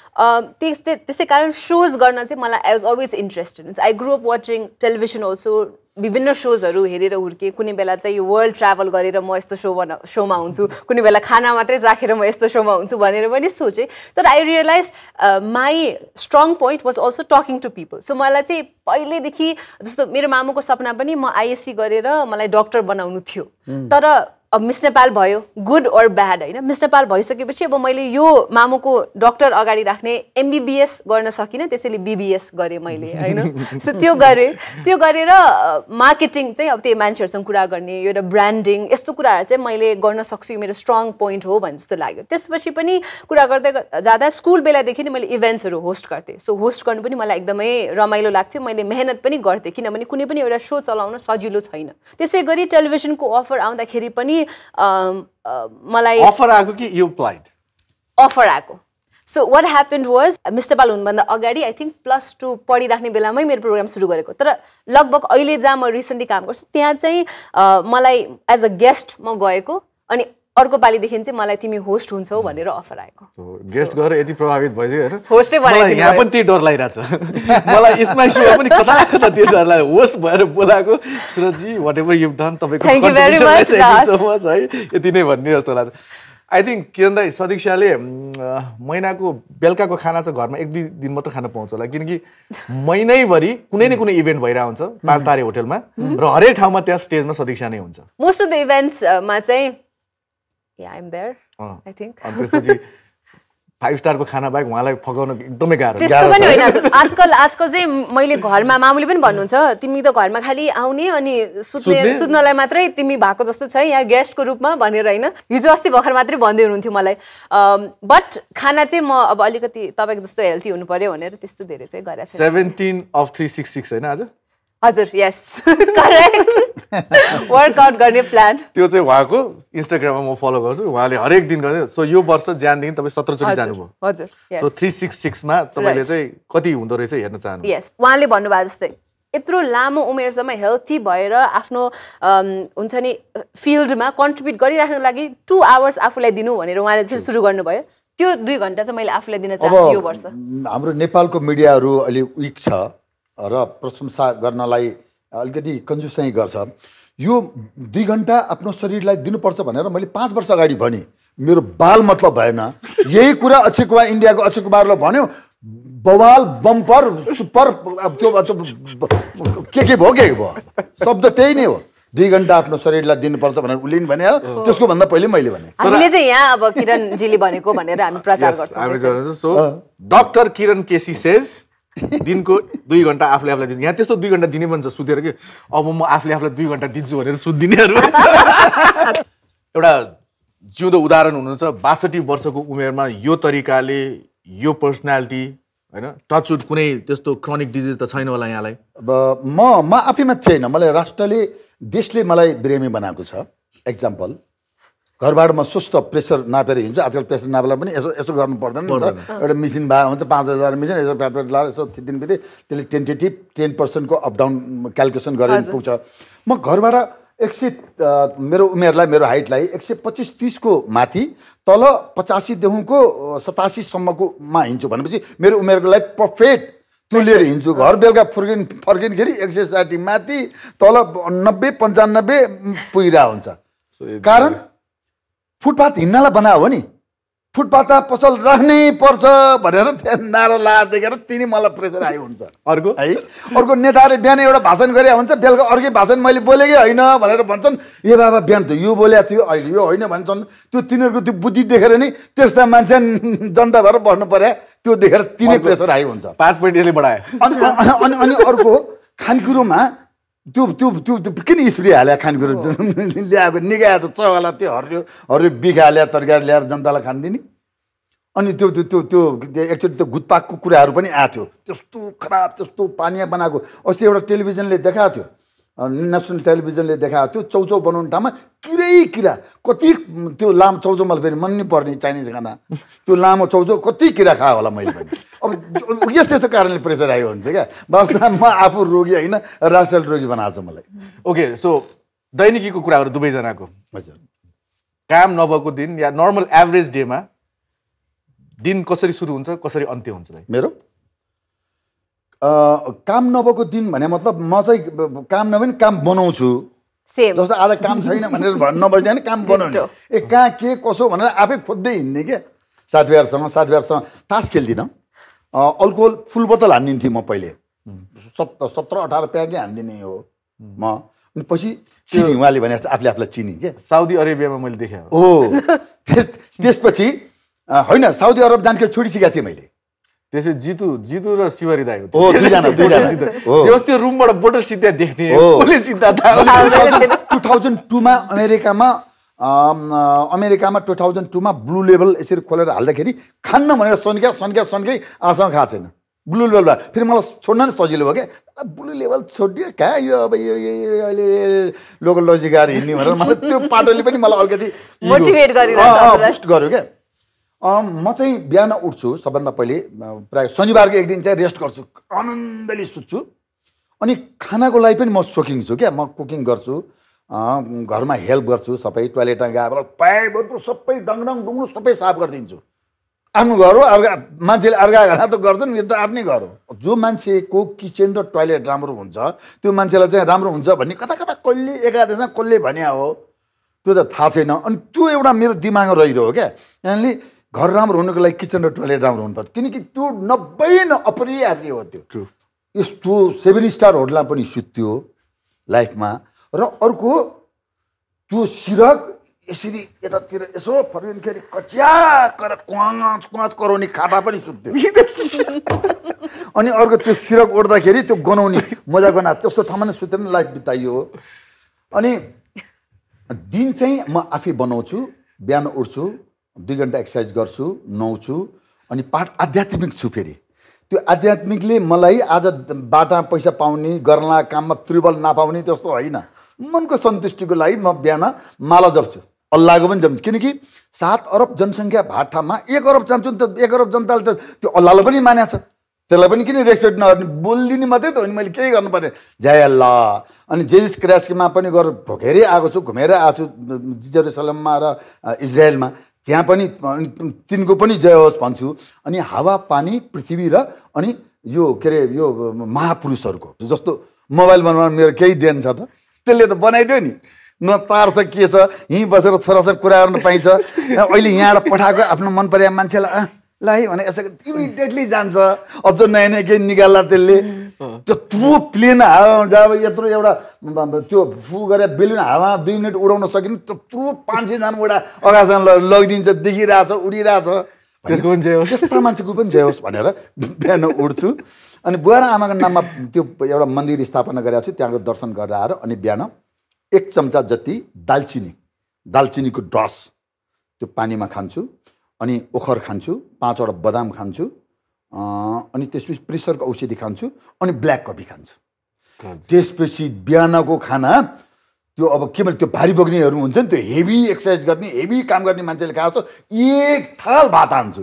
त्यसै कारण सोज गर्न चाहिँ मलाई I was always interested I grow up watching television also विभिन्न सोजहरू हेरेर हुर्केँ कुनै बेला चाहिँ यो वर्ल्ड ट्राभल गरेर म यस्तो सोमा हुन्छु कुनै बेला खाना मात्रै चाखेर म यस्तो सोमा हुन्छु भनेर पनि सोचेँ तर I realize my strong point was also talking to people so मलाई चाहिँ पहिल्यैदेखि जस्तो मेरो मामुको सपना पनि म आइएससी गरेर मलाई डक्टर बनाउनु थियो तर अब मिस नेपाल भयो गुड अर ब्याड होइन मिस नेपाल भइसकेपछि अब मैले यो मामुको डक्टर अगाडि राख्ने एमबिबिएस गर्न सकिनँ त्यसैले बिबिएस गरेँ मैले होइन सो त्यो गरेर मार्केटिङ चाहिँ अब त्यही मान्छेहरूसँग कुरा गर्ने एउटा ब्रान्डिङ यस्तो कुराहरू चाहिँ मैले गर्न सक्छु यो मेरो स्ट्रङ पोइन्ट हो भन्ने जस्तो लाग्यो त्यसपछि पनि कुरा गर्दै जाँदा स्कुल बेलादेखि नै मैले इभेन्ट्सहरू होस्ट गर्थेँ सो होस्ट गर्नु पनि मलाई एकदमै रमाइलो लाग्थ्यो मैले मेहनत पनि गर्थेँ किनभने कुनै पनि एउटा सो चलाउन सजिलो छैन त्यसै गरी टेलिभिजनको अफर आउँदाखेरि पनि मलाई अफर आएको कि यु अप्लाइड अफर आएको so what happened was miss Nepal हुनुभन्दा अगाडि आई थिङ्क +2 पढिराख्ने बेलामै मेरो प्रोग्राम सुरु गरेको तर लगभग अहिले जहाँ म रिसेन्टली काम गर्छु त्यहाँ चाहिँ मलाई एज अ गेस्ट म गएको अनि अर्को पालिदेखि चाहिँ मलाई तिमी होस्ट हुन्छौ भनेर अफर आएको गेस्ट गरेर यति प्रभावित भइसक्यो हैन होस्टै बनाइदिनु यहाँ पनि त्यही डर लागिरहेछ मलाई यसमा शोमा पनि कता त्यो डर लाग्यो होस्ट भएर बोलाएको सुरजी व्हाटएभर यु डन तपाईको कन्ट्रिब्युसन सो मच है यति नै भन्ने जस्तो लाग्छ आई थिंक किरण दाइ सदिक्षाले महिनाको बेलुकाको खाना चाहिँ घरमा 1-2 दिन मात्र खान पाउँछ होला किनकि महिनैभरि कुनै न कुनै इभेन्ट भइरहेको हुन्छ 5 तारे होटलमा र हरेक ठाउँमा त्यहाँ स्टेजमा सदिक्षा नै हुन्छ मोस्ट अफ द इभेन्ट्स मा चाहिँ Yeah, I'm there. I think. अनि त्यसपछि 5 स्टारको खाना बाहेक उहाँलाई फकाउन एकदमै गाह्रो छ। त्यस्तो पनि होइन आजकल चाहिँ मैले घरमा मामुले पनि भन्नुहुन्छ तिमी त घरमा खाली आउने अनि सुत्नलाई मात्रै तिमी भएको जस्तो छ यहाँ गेस्टको रूपमा भनेर हैन हिजो अस्ति भर्खर मात्रै भन्दै हुनुहुन्थ्यो मलाई बट खाना चाहिँ म अब अलिकति तपाईको जस्तो हेल्थी हुनु पर्यो भनेर त्यस्तो धेरै चाहिँ गरेको छु 17 of 366 हैन आज हजुर यस करेक्ट वर्कआउट गर्ने प्लान त्यो चाहिँ उहाँको इन्स्टाग्राममा म फलो गर्छु उहाँले हरेक दिन गर्दै सो यो वर्ष ज्यानदेखि तपाईँ 17 चोटि जानुभयो हजुर सो 366 मा तपाईले चाहिँ कति हुँदो रहेछ हेर्न चाहनु यस उहाँले भन्नुभयो जस्तै यत्रो लामो उमेरसम्म हेल्थी भएर आफ्नो हुन्छ नि फिल्डमा कन्ट्रिब्युट गरिराख्नको लागि 2 आवर्स आफूलाई दिनु भनेर उहाँले चाहिँ सुरु गर्नुभयो त्यो 2 घण्टा चाहिँ मैले आफूलाई दिन चाहन्छु यो वर्ष। हाम्रो नेपालको मिडियाहरू अलि विक छ र प्रशंसा गर्नलाई अलिकति कन्जुसाइ गर्छ। यो 2 घण्टा आफ्नो शरीरलाई दिनुपर्छ भनेर मैले 5 वर्ष अगाडि भने मेरो बाल मतलब भएन। यही कुरा अक्षय कुमार, इन्डियाको अक्षय कुमारले भन्यो, बवाल बम्पर सुपर त्यो के भयो शब्द त्यही नै हो। 2 घण्टा आफ्नो शरीरलाई दिनुपर्छ भनेर उसले नि भने त्यसको भन्दा पहिले मैले भने। हामीले चाहिँ यहाँ अब किरणजीले भनेको भनेर हामी प्रचार गर्छौँ। So doctor Kiran KC says दिनको 2 घण्टा आफूले दिन्छ। यहाँ त्यस्तो 2 घण्टा दिने भन्छ सुतेर कि अब म आफूलाई 2 घण्टा दिन्छु भनेर सुत्दिनेहरू। एउटा जिउँदो उदाहरण हुनुहुन्छ। 62 वर्षको उमेरमा यो तरिकाले यो पर्सनालिटी हैन, टचवुड कुनै त्यस्तो क्रोनिक डिजिज त छैन होला यहाँलाई? अब म आफैमा थिएन, मलाई राष्ट्रले देशले मलाई बिरामी बनाएको छ। एक्जाम्पल, घरबाट म स्वस्थ प्रेसर नापेर हिँड्छु। आजकल प्रेसर नापेर पनि यसो गर्नु पर्दैन नि त। एउटा मेसिन भए हुन्छ 5000 मेसिन, यसो प्याट लाएर यसो थिच्दिन बित्तिकै त्यसले टेन्टेटिभ 10% अप डाउन क्यालकुलेसन गरेर पुग्छ। म घरबाट मेरो उमेरलाई, मेरो हाइटलाई 125-30 को माथि, तल 85 देखिको 87 सम्मको मा हिँड्छु भनेपछि मेरो उमेरको लागि पर्फेक्ट त्यो लिएर हिँड्छु। घर बेलुका फर्किनखेरि 160 माथि, तल 90-95 पुगिरा हुन्छ। कारण फुटपाथ हिँड्नलाई बनायो हो नि, फुटपाथमा पसल राख्नै पर्छ भनेर नारा लाएर देखेर तिनी मलाई प्रेसर आयो हुन्छ। अर्को नेताले बिहान एउटा भाषण गरे हुन्छ, बेलुका अर्कै भाषण मैले बोलेकै होइन भनेर भन्छन्। ए बाबा बिहान त यो बोलेको थियो, अहिले यो होइन भन्छन्। त्यो तिनीहरूको त्यो बुद्धि देखेर नि त्यस्ता मान्छे जनता भएर बस्नु पर्यो। त्यो देखेर तिनै प्रेसर आयो हुन्छ। 5 पोइन्ट यसले बढायो। अनि अर्को खानेकुरोमा त्यो किन स्प्रे हाल्यो खानेकुरो ल्याएको निकायो त चवाला त्यो हरियो बिख हाल्यो तरकारी ल्याएर जनतालाई खानिदिने। अनि त्यो एक्चुअली त्यो गुटपाकको कुराहरू पनि आएको थियो, त्यस्तो खराब त्यस्तो पानीया बनाएको। अस्ति एउटा टेलिभिजनले देखाएको थियो, नेसनल टेलिभिजनले देखाएको थियो, चौचौ बनाउने ठाउँमा किरा कति त्यो लामो चौचौ मलाई फेरि मन नै पर्ने चाइनिज खाना, त्यो लामो चौचौ कति किरा खायो होला मैले पनि। अब यस्तो कारणले प्रेसर आयो हुन्छ क्या। वास्तवमा म आफू रोगी होइन, राष्ट्रले रोगी बनाएको छ मलाई। ओके, सो दैनिकीको कुराहरू दुवैजनाको। हजुर, काम नभएको दिन या नर्मल एभरेज डेमा दिन कसरी सुरु हुन्छ, कसरी अन्त्य हुन्छ? मेरो काम नभएको दिन भने मतलब म चाहिँ काम नभए काम बनाउँछु। जस्तो आज काम छैन भनेर नबस्दैन, काम बनाउने। कहाँ के कसो भनेर आफै खोज्दै हिँड्ने क्या। साथीभाइहरूसँग तास खेल्दिनँ। अल्कोहल फुल बोतल हानिदिन्थेँ म पहिले, 17-18 प्याकै हानिदिने हो म। अनि पछि चिनी, उहाँले भने जस्तो आफूलाई चिनी क्या। साउदी अरेबियामा मैले देखेँ हो। त्यसपछि होइन, साउदी अरब जानकारी छोडिसकेको थिएँ मैले। त्यसपछि जितु र शिवरी दाइ हो, दुईजना। त्यो रुमबाट बोतल सिधा देख्ने। 2002 मा अमेरिकामा 2002 मा ब्लू लेभल यसरी खोलेर हाल्दाखेरि खान्न भनेर सन्कै आसँग खाएको छैन ब्लू लेभलबाट। फेरि मलाई छोड्न नि सजिलो भयो क्या। ब्लू लेभल छोडियो कहाँ, यो अब यो अहिले लोकल लजी गाएर हिँड्ने भनेर मलाई त्यो पाटोले पनि मलाई अलिकति मोटिभेट बुस्ट गर्यो क्या। म चाहिँ बिहान उठ्छु, सबभन्दा पहिले प्रायः शनिबारको एक दिन चाहिँ रेस्ट गर्छु, आनन्दले सुत्छु। अनि खानाको लागि पनि म सोकिङ छु क्या। म कुकिङ गर्छु, घरमा हेल्प गर्छु, सबै टोयलेटमा गएर पाइपहरू सबै डङडङ डुङ्गु सबै साफ गरिदिन्छु। आफ्नो घर हो, मान्छेले अर्का घर त गर्छन्, यो त आफ्नै घर हो। जो मान्छेको किचन र टोयलेट राम्रो हुन्छ त्यो मान्छेलाई चाहिँ राम्रो हुन्छ भन्ने कता कसले एकादेशमा कसले भन्या हो त्यो त थाहा छैन। अनि त्यो एउटा मेरो दिमागमा रहिरह्यो क्या। यहाँले घर राम्रो हुनुको लागि किचन र टोयलेट राम्रो हुनुपर्छ, किनकि त्यो अपरिहार्य हो। त्यो यस्तो 7 स्टार होटलमा पनि सुत्यो लाइफमा। र अर्को त्यो सिरक यसरी यतातिर यसो फर्किँदाखेरि कच्याकर कुवाच कराउने खाटा पनि सुत्थ्यो। अनि अर्को त्यो सिरक ओढ्दाखेरि त्यो गनाउने मजा गना त्यस्तो ठाउँमा सुतेर लाइफ बिताइयो। अनि दिन चाहिँ म आफै बनाउँछु, बिहान उठ्छु, 2 घण्टा एक्सर्साइज गर्छु, नुहाउँछु। अनि पाठ आध्यात्मिक छु। फेरि त्यो आध्यात्मिकले मलाई आज बाटा पैसा पाउने गर्नला काममा त्रिबल नपाउने त्यस्तो होइन। मनको सन्तुष्टिको लागि म बिहान माला जप्छु, अल्लाहको पनि जप्छु। किनकि 7 अरब जनसङ्ख्या भएको ठाउँमा 1 अरब चाहन्छु नि त। 1 अरब जनताले त त्यो अल्लाहलाई पनि मानेको छ, त्यसलाई पनि किन रेस्पेक्ट नगर्ने? बोलिदिने मात्रै त हो नि, मैले केही गर्नुपर्ने। जय अल्लाह। अनि जेजस क्राइस्टमा पनि गएर ढोकेरै आएको छु, घुमेर आएको छु जेरुसलममा र इजरायलमा। त्यहाँ पनि तिनको पनि जय होस् भन्छु अनि हावा पानी पृथ्वी र अनि यो के अरे यो महापुरुषहरूको जस्तो मोबाइल बनाउन मेरो केही देन छ त त्यसले त बनाइदियो नि न तार छ के छ यहीँ बसेर छोरासँग कुरा गर्न पाइन्छ अहिले यहाँबाट पठाएको आफ्नो मन परेको मान्छेलाई ल है भने यसो इमिडिएटली जान्छ अझ नयाँ नयाँ केही निकाल्ला त्यसले त्यत्रो प्लेन हावा जब यत्रो एउटा त्यो फु गरेर बेलुन हावा 2 मिनट उडाउन सकिनु त्यत्रो 500 जना उडा अगासम्म लगिदिन्छ देखिरहेछ उडिरहेछ त्यसको पनि जय होस् त्यस्ता मान्छेको पनि जय होस् भनेर बिहान उड्छु अनि बुवा र आमाको नाममा त्यो एउटा मन्दिर स्थापना गरेको छु त्यहाँको दर्शन गरेर आएर अनि बिहान 1 चम्चा जति दालचिनीको डस त्यो पानीमा खान्छु अनि ओखर खान्छु 5 वटा बदाम खान्छु अनि त्यसपछि प्रेसरको औषधि खान्छु अनि ब्ल्याक कफी खान्छु त्यसपछि बिहानको खाना त्यो अब के भन्छ त्यो भारी बोक्नेहरू हुन्छ नि त्यो हेभी एक्सर्साइज गर्ने हेभी काम गर्ने मान्छेले खाएको जस्तो 1 थाल भात हान्छु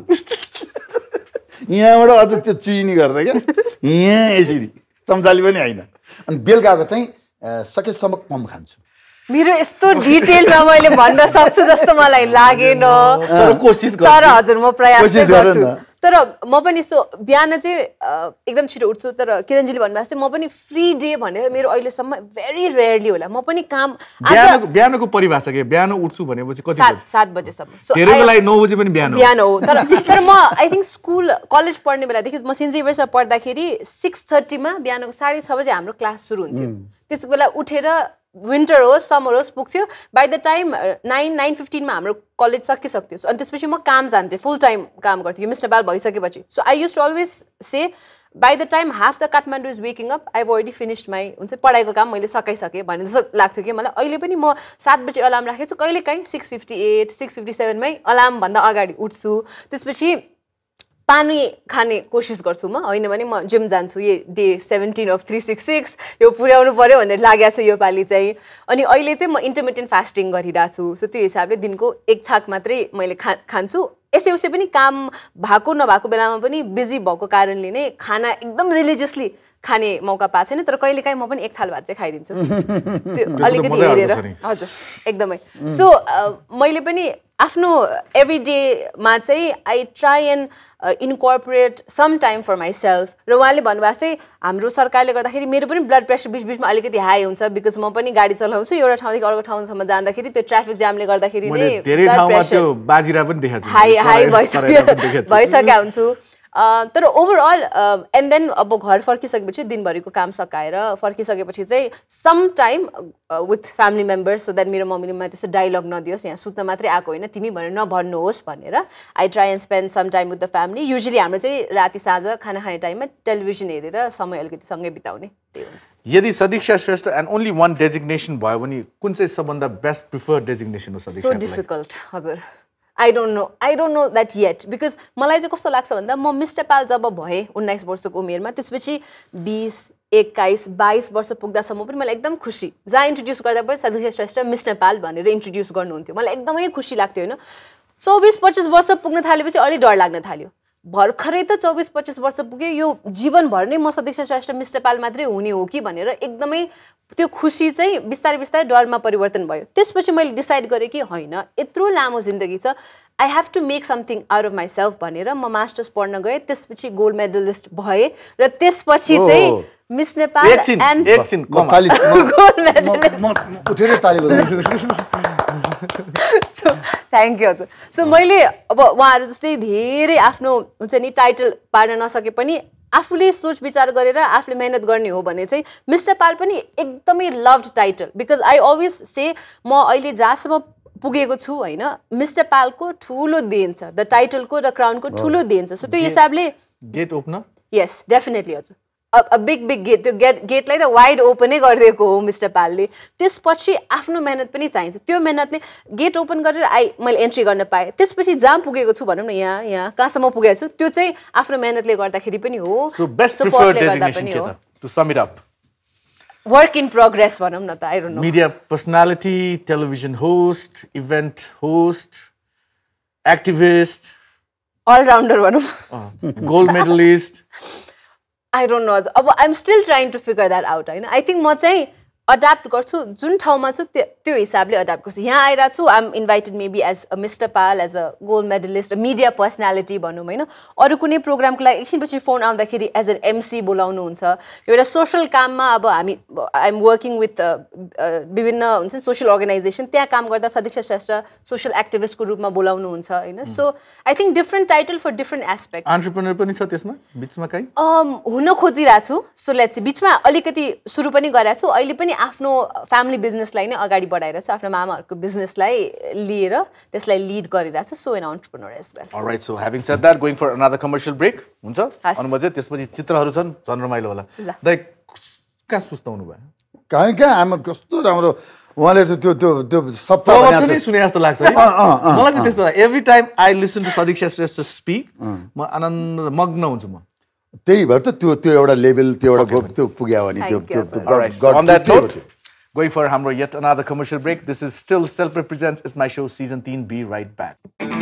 यहाँबाट अझ त्यो चिनी गरेर क्या यहाँ यसरी चम्चाली पनि होइन अनि बेलुकाको चाहिँ सकेसम्म कम खान्छु मेरो यस्तो डिटेलमा मैले भन्न सक्छु जस्तो मलाई लागेन तर कोसिस गर्छु तर हजुर म प्रयास गर्छु तर म पनि सो बिहान चाहिँ एकदम छिटो उठ्छु तर किरणजीले भन्नुभएको जस्तै म पनि फ्री डे भनेर मेरो अहिलेसम्म भेरी रेयरली होला म पनि काम बिहानको परिभाषा के बिहान उठ्छु भनेपछि कति बजे 7 बजेसम्म धेरैको लागि 9 बजे पनि बिहान हो तर म आई थिंक स्कुल कलेज पढ्ने बेलादेखि म सेन्ट जेभियर्समा पढ्दाखेरि 6:30 मा बिहानको 6:30 बजे हाम्रो क्लास सुरु हुन्थ्यो त्यस बेला उठेर विन्टर होस् समर होस् पुग्थ्यो बाई द टाइम 9:15 मा हाम्रो कलेज सकिसक्थ्यो अनि त्यसपछि म काम जान्थेँ फुल टाइम काम गर्थेँ मिस नेपाल भइसकेपछि so I use to always say by the time half the Kathmandu is waking up I already finished my हुन्छ पढाइको काम मैले सकाइसकेँ भन्ने जस्तो लाग्थ्यो कि मलाई अहिले पनि म 7 बजे अलार्म राखेको छु कहिले काहीँ 6:58 6:57 मै अलार्मभन्दा अगाडि उठ्छु त्यसपछि पानी खाने कोसिस गर्छु म होइन भने म जिम जान्छु यो डे 17 अफ 366 यो पुर्याउनु पर्यो भनेर लागेको छ यो पालि चाहिँ अनि अहिले चाहिँ म इन्टरमिटेन्ट फास्टिङ गरिरहेको छु सो त्यो हिसाबले दिनको 1 थाक मात्रै मैले खान्छु यसै उसै पनि काम भएको नभएको बेलामा पनि बिजी भएको कारणले नै खाना एकदम रिलिजियसली खाने मौका पाएको छैन तर कहिलेकाहीँ म पनि 1 थाल भात चाहिँ खाइदिन्छु त्यो अलिकति हेरेर हजुर एकदमै सो मैले पनि आफ्नो एभ्रीडेमा चाहिँ I try and incorporate some time for myself र उहाँले भन्नुभएको चाहिँ हाम्रो सरकारले गर्दाखेरि मेरो पनि ब्लड प्रेसर बिचबिचमा अलिकति हाई हुन्छ बिकज म पनि गाडी चलाउँछु एउटा ठाउँदेखि अर्को ठाउँसम्म जाँदाखेरि त्यो ट्राफिक जामले गर्दाखेरि नै हाई भइसकेका हुन्छु तर ओभरअल एन्ड देन अब घर फर्किसकेपछि दिनभरिको काम सकाएर फर्किसकेपछि चाहिँ some time with family members so that मेरो मम्मीले मलाई त्यस्तो डायलग नदियोस् यहाँ सुत्न मात्रै आएको होइन तिमी भनेर नभन्नुहोस् भनेर I try and spend some time with the family usually हाम्रो चाहिँ राति साँझ खाना खाने टाइममा टेलिभिजन हेरेर समय अलिकति सँगै बिताउने त्यही हुन्छ यदि Sadikshya Shrestha and only one designation भयो भने कुन चाहिँ सबभन्दा बेस्ट प्रिफर्ड डेजिग्नेसन हो सदीक्षा सो डिफिकल्ट हजुर I don't know that yet because मलाई चाहिँ कस्तो लाग्छ भन्दा म मिस नेपाल जब भएँ 19 वर्षको उमेरमा त्यसपछि 20 21 22 वर्ष पुग्दासम्म पनि मलाई एकदम खुसी जहाँ इन्ट्रोड्युस गर्दा पनि सदीक्षा श्रेष्ठ मिस नेपाल भनेर इन्ट्रोड्युस गर्नुहुन्थ्यो मलाई एकदमै खुसी लाग्थ्यो होइन 24-25 वर्ष पुग्न थालेपछि अलि डर लाग्न थाल्यो भर्खरै त 24-25 वर्ष पुग्यो यो जीवनभर नै म सदीक्षा श्रेष्ठ मिस नेपाल मात्रै हुने हो कि भनेर एकदमै त्यो खुसी चाहिँ बिस्तारै बिस्तारै डरमा परिवर्तन भयो त्यसपछि मैले डिसाइड गरेँ कि होइन यत्रो लामो जिन्दगी छ I have to make something out of myself भनेर म मास्टर्स पढ्न गएँ त्यसपछि गोल्ड मेडलिस्ट भएँ र त्यसपछि चाहिँ miss Nepal and thank you हजुर सो मैले अब उहाँहरू जस्तै धेरै आफ्नो हुन्छ नि टाइटल पार्न नसके पनि आफूले सोच विचार गरेर आफूले मेहनत गर्ने हो भने चाहिँ मिस नेपाल पनि एकदमै loved title because I always say म अहिले जहाँसम्म पुगेको छु होइन मिस नेपालको ठुलो देन छ द टाइटलको र क्राउनको ठुलो देन छ सो त्यो हिसाबले गेट ओपनर यस डेफिनेटली हजुर अ बिग गेट त्यो गेटलाई त वाइड ओपनै गरिदिएको हो मिस नेपालले त्यसपछि आफ्नो मेहनत पनि चाहिन्छ त्यो मेहनतले गेट ओपन गरेर मैले एन्ट्री गर्न पाएँ त्यसपछि जहाँ पुगेको छु भनौँ न यहाँ कहाँसम्म पुगेको छु त्यो चाहिँ आफ्नो मेहनतले गर्दाखेरि पनि हो सपोर्टले गर्दा पनि हो to sum it up work in progress भनौँ न त I don't know media personality television host event host activist allrounder भनौँ gold medalist I don't know. अब I'm still trying to figure that out. I think म चाहिँ adapt गर्छु जुन ठाउँमा छु त्यो हिसाबले अड्याप्ट गर्छु यहाँ आइरहेको छु I'm invited maybe as a mister Pal as a gold medalist media personality भनौँ होइन अरू कुनै प्रोग्रामको लागि एकछिनपछि फोन आउँदाखेरि एज एन एमसी बोलाउनुहुन्छ एउटा सोसल काममा अब हामी आइएम वर्किङ विथ विभिन्न हुन्छ सोसल अर्गनाइजेसन त्यहाँ काम गर्दा सदिक्षा श्रेष्ठ सोसल एक्टिभिस्टको रूपमा बोलाउनुहुन्छ होइन so I think different title for different aspect entrepreneur पनि छ त्यसमा बिचमा काहीँ हुन खोजिरहेको छु सो लेट्स बिचमा अलिकति सुरु पनि गरेको छु अहिले पनि आफ्नो फ्यामिली बिजनेसलाई नै अगाडि बढाइरहेको छु आफ्नो मामाहरूको बिजनेसलाई लिएर त्यसलाई लिड गरिरहेको छु so an entrepreneur as well alright so having said that going for another commercial break हुन्छ अनुमति त्यसपछि चित्रहरू छन् झन् रमाइलो होला दाइ कहाँ सुस्ताउनु भयो कहाँ आमा कस्तो राम्रो उहाँले त त्यो सप्ताह प्रवचन नै सुने जस्तो लाग्छ है मलाई चाहिँ त्यस्तो every time I listen to Sadiksha Shrestha speak म आनन्द मग्न हुन्छु म त्यही भएर त त्यो एउटा लेभल त्यो एउटा त्यो पुग्यो भने त्यो on that note going for hamro yet another commercial break this is still Self Represents It's My Show season 3 be right back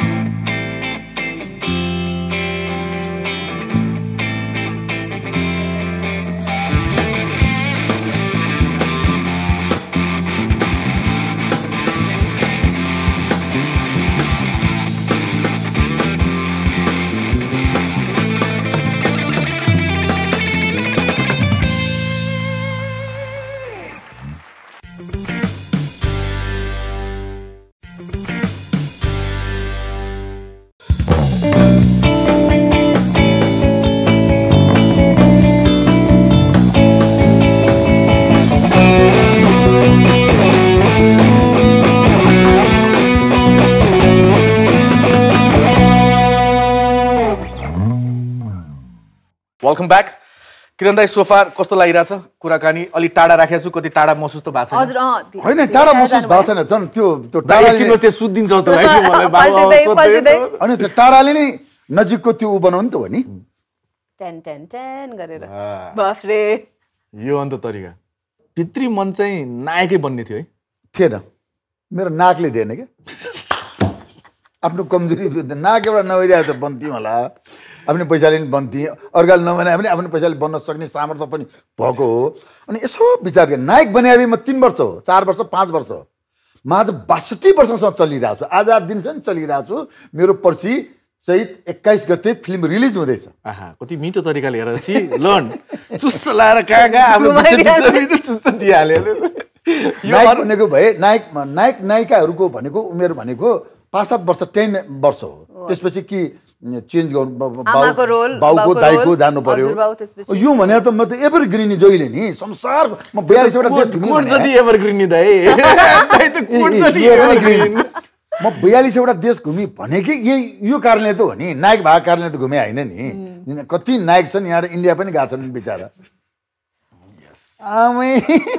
Welcome back. किरण दाइ सोफा कस्तो लागिरहेछ कुराकानी अलि टाढा राखेको छु कति टाढा महसुस त भएको छैन हजुर हैन टाढा महसुस भएको छैन जन त्यो टाढा एकछिनमा त्यो सुत्दिन्छ जस्तो लाग्छ मलाई बाबा सोध्दै अनि त्यो टाढाले नै नजिकको त्यो बनाउनु त हो नि टेन टेन टेन गरेर बाफ रे यो अन्त तरिका भित्री मन चाहिँ नायकै बन्ने थियो है थिएन मेरो नाकले दिएन के आफ्नो कमजोरी नाक एउटा नभइदिएको त बन्थ्यो होला आफ्नो पैसाले पनि बन्थेँ अर्काले नबनाए पनि आफ्नो पैसाले बन्न सक्ने सामर्थ्य पनि भएको हो अनि यसो विचार गरेँ नायक बनाए म 3 वर्ष हो 4 वर्ष 5 वर्ष हो म आज 62 वर्षसम्म चलिरहेको छु आजाद दिनसम्म चलिरहेको छु मेरो पर्सि चैत 21 गते फिल्म रिलिज हुँदैछ आहा कति मिठो तरिकाले हेरेर सी लर्न चुस्स लाएर कहाँ आफ्नो बिच चुस्स दिइहाल्यो नायक भनेको भए नायक नायिकाहरूको भनेको उमेर भनेको 5-7 वर्ष 10 वर्ष हो त्यसपछि कि चेन्ज गर्नु बाउको दाइको जानु पर्यो यो भने त म त एभरग्रिनी जहिले नि संसार म 42 वटा देश कोड जति एभरग्रिनी दाइ त कोड जति एभरग्रिन म 42 वटा देश घुमी भने कि यो कारणले त हो नि नायक भएको कारणले त घुमे हैन नि कति नायक छन् यहाँ इन्डिया पनि गएको छन् बिचारा आमै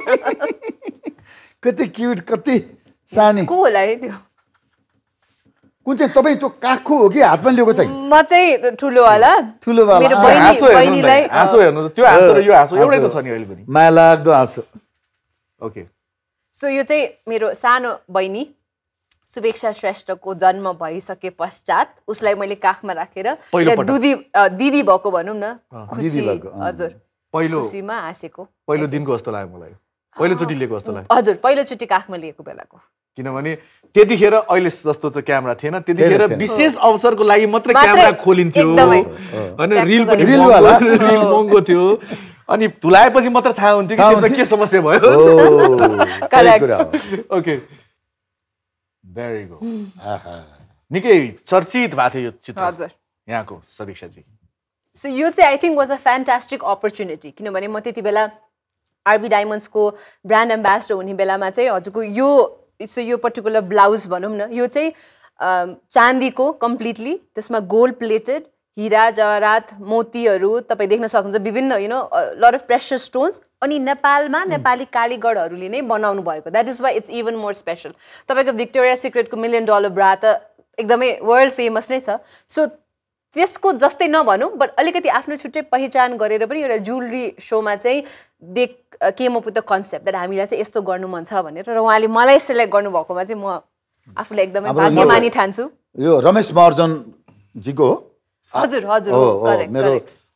कति क्युट कति सानी को होला है त्यो कुन चाहिँ तपाई त्यो काखको हो कि हातमा लिएको चाहिँ म चाहिँ ठुलो वाला मेरो बहिनीलाई आँसु हेर्नु त्यो आँसु र यो आँसु एउटै त छ नि अहिले पनि माया लाग्दो आँसु ओके सो यो चाहिँ मेरो सानो बहिनी सुभेक्षा श्रेष्ठको जन्म भइसके पश्चात उसलाई मैले काखमा राखेर दिदी भएको भनौँ न खुसी हजुर पहिलो खुसीमा हाँसेको पहिलो दिनको जस्तो लाग्यो मलाई पहिलोचोटि लिएको जस्तो लाग्यो हजुर पहिलोचोटि काखमा लिएको बेलाको किनभने त्यतिखेर अहिले जस्तो चाहिँ क्यामेरा थिएन त्यतिखेर विशेष अवसरको लागि मात्र क्यामेरा खोलिन्थ्यो हैन रिल पनि रिल महँगो थियो अनि धुलाएपछि मात्र थाहा हुन्थ्यो कि त्यसमा के समस्या भयो ओके भेरी गुड निकै चर्चित भएको थियो यो चित्र हजुर यहाँको सदिक्षा जी सो यो चाहिँ I think was a fantastic opportunity किनभने म त्यति बेला आरबी डायमन्ड्सको ब्रान्ड एम्बेसडर हुने बेलामा चाहिँ हजुरको यो पर्टिकुलर ब्लाउज भनौँ न यो चाहिँ चाँदीको कम्प्लिटली त्यसमा गोल्ड प्लेटेड हिरा जवाहरात मोतीहरू तपाईँ देख्न सक्नुहुन्छ विभिन्न you know lot of precious stones अनि नेपालमा नेपाली कालीगरहरूले नै बनाउनु भएको that is why it's even more special तपाईँको भिक्टोरिया सिक्रेटको $1 मिलियन ब्रा त एकदमै वर्ल्ड फेमस नै छ सो त्यसको जस्तै नभनौँ बट अलिकति आफ्नो छुट्टै पहिचान गरेर पनि एउटा ज्वेलरी शोमा चाहिँ they came up with the concept that हामीलाई चाहिँ यस्तो गर्नु मन छ भनेर र उहाँले मलाई सेलेक्ट गर्नुभएकोमा चाहिँ म आफूलाई एकदमै भाग्यमानी ठान्छु यो रमेश महर्जन जीको हो हजुर हजुर मेरो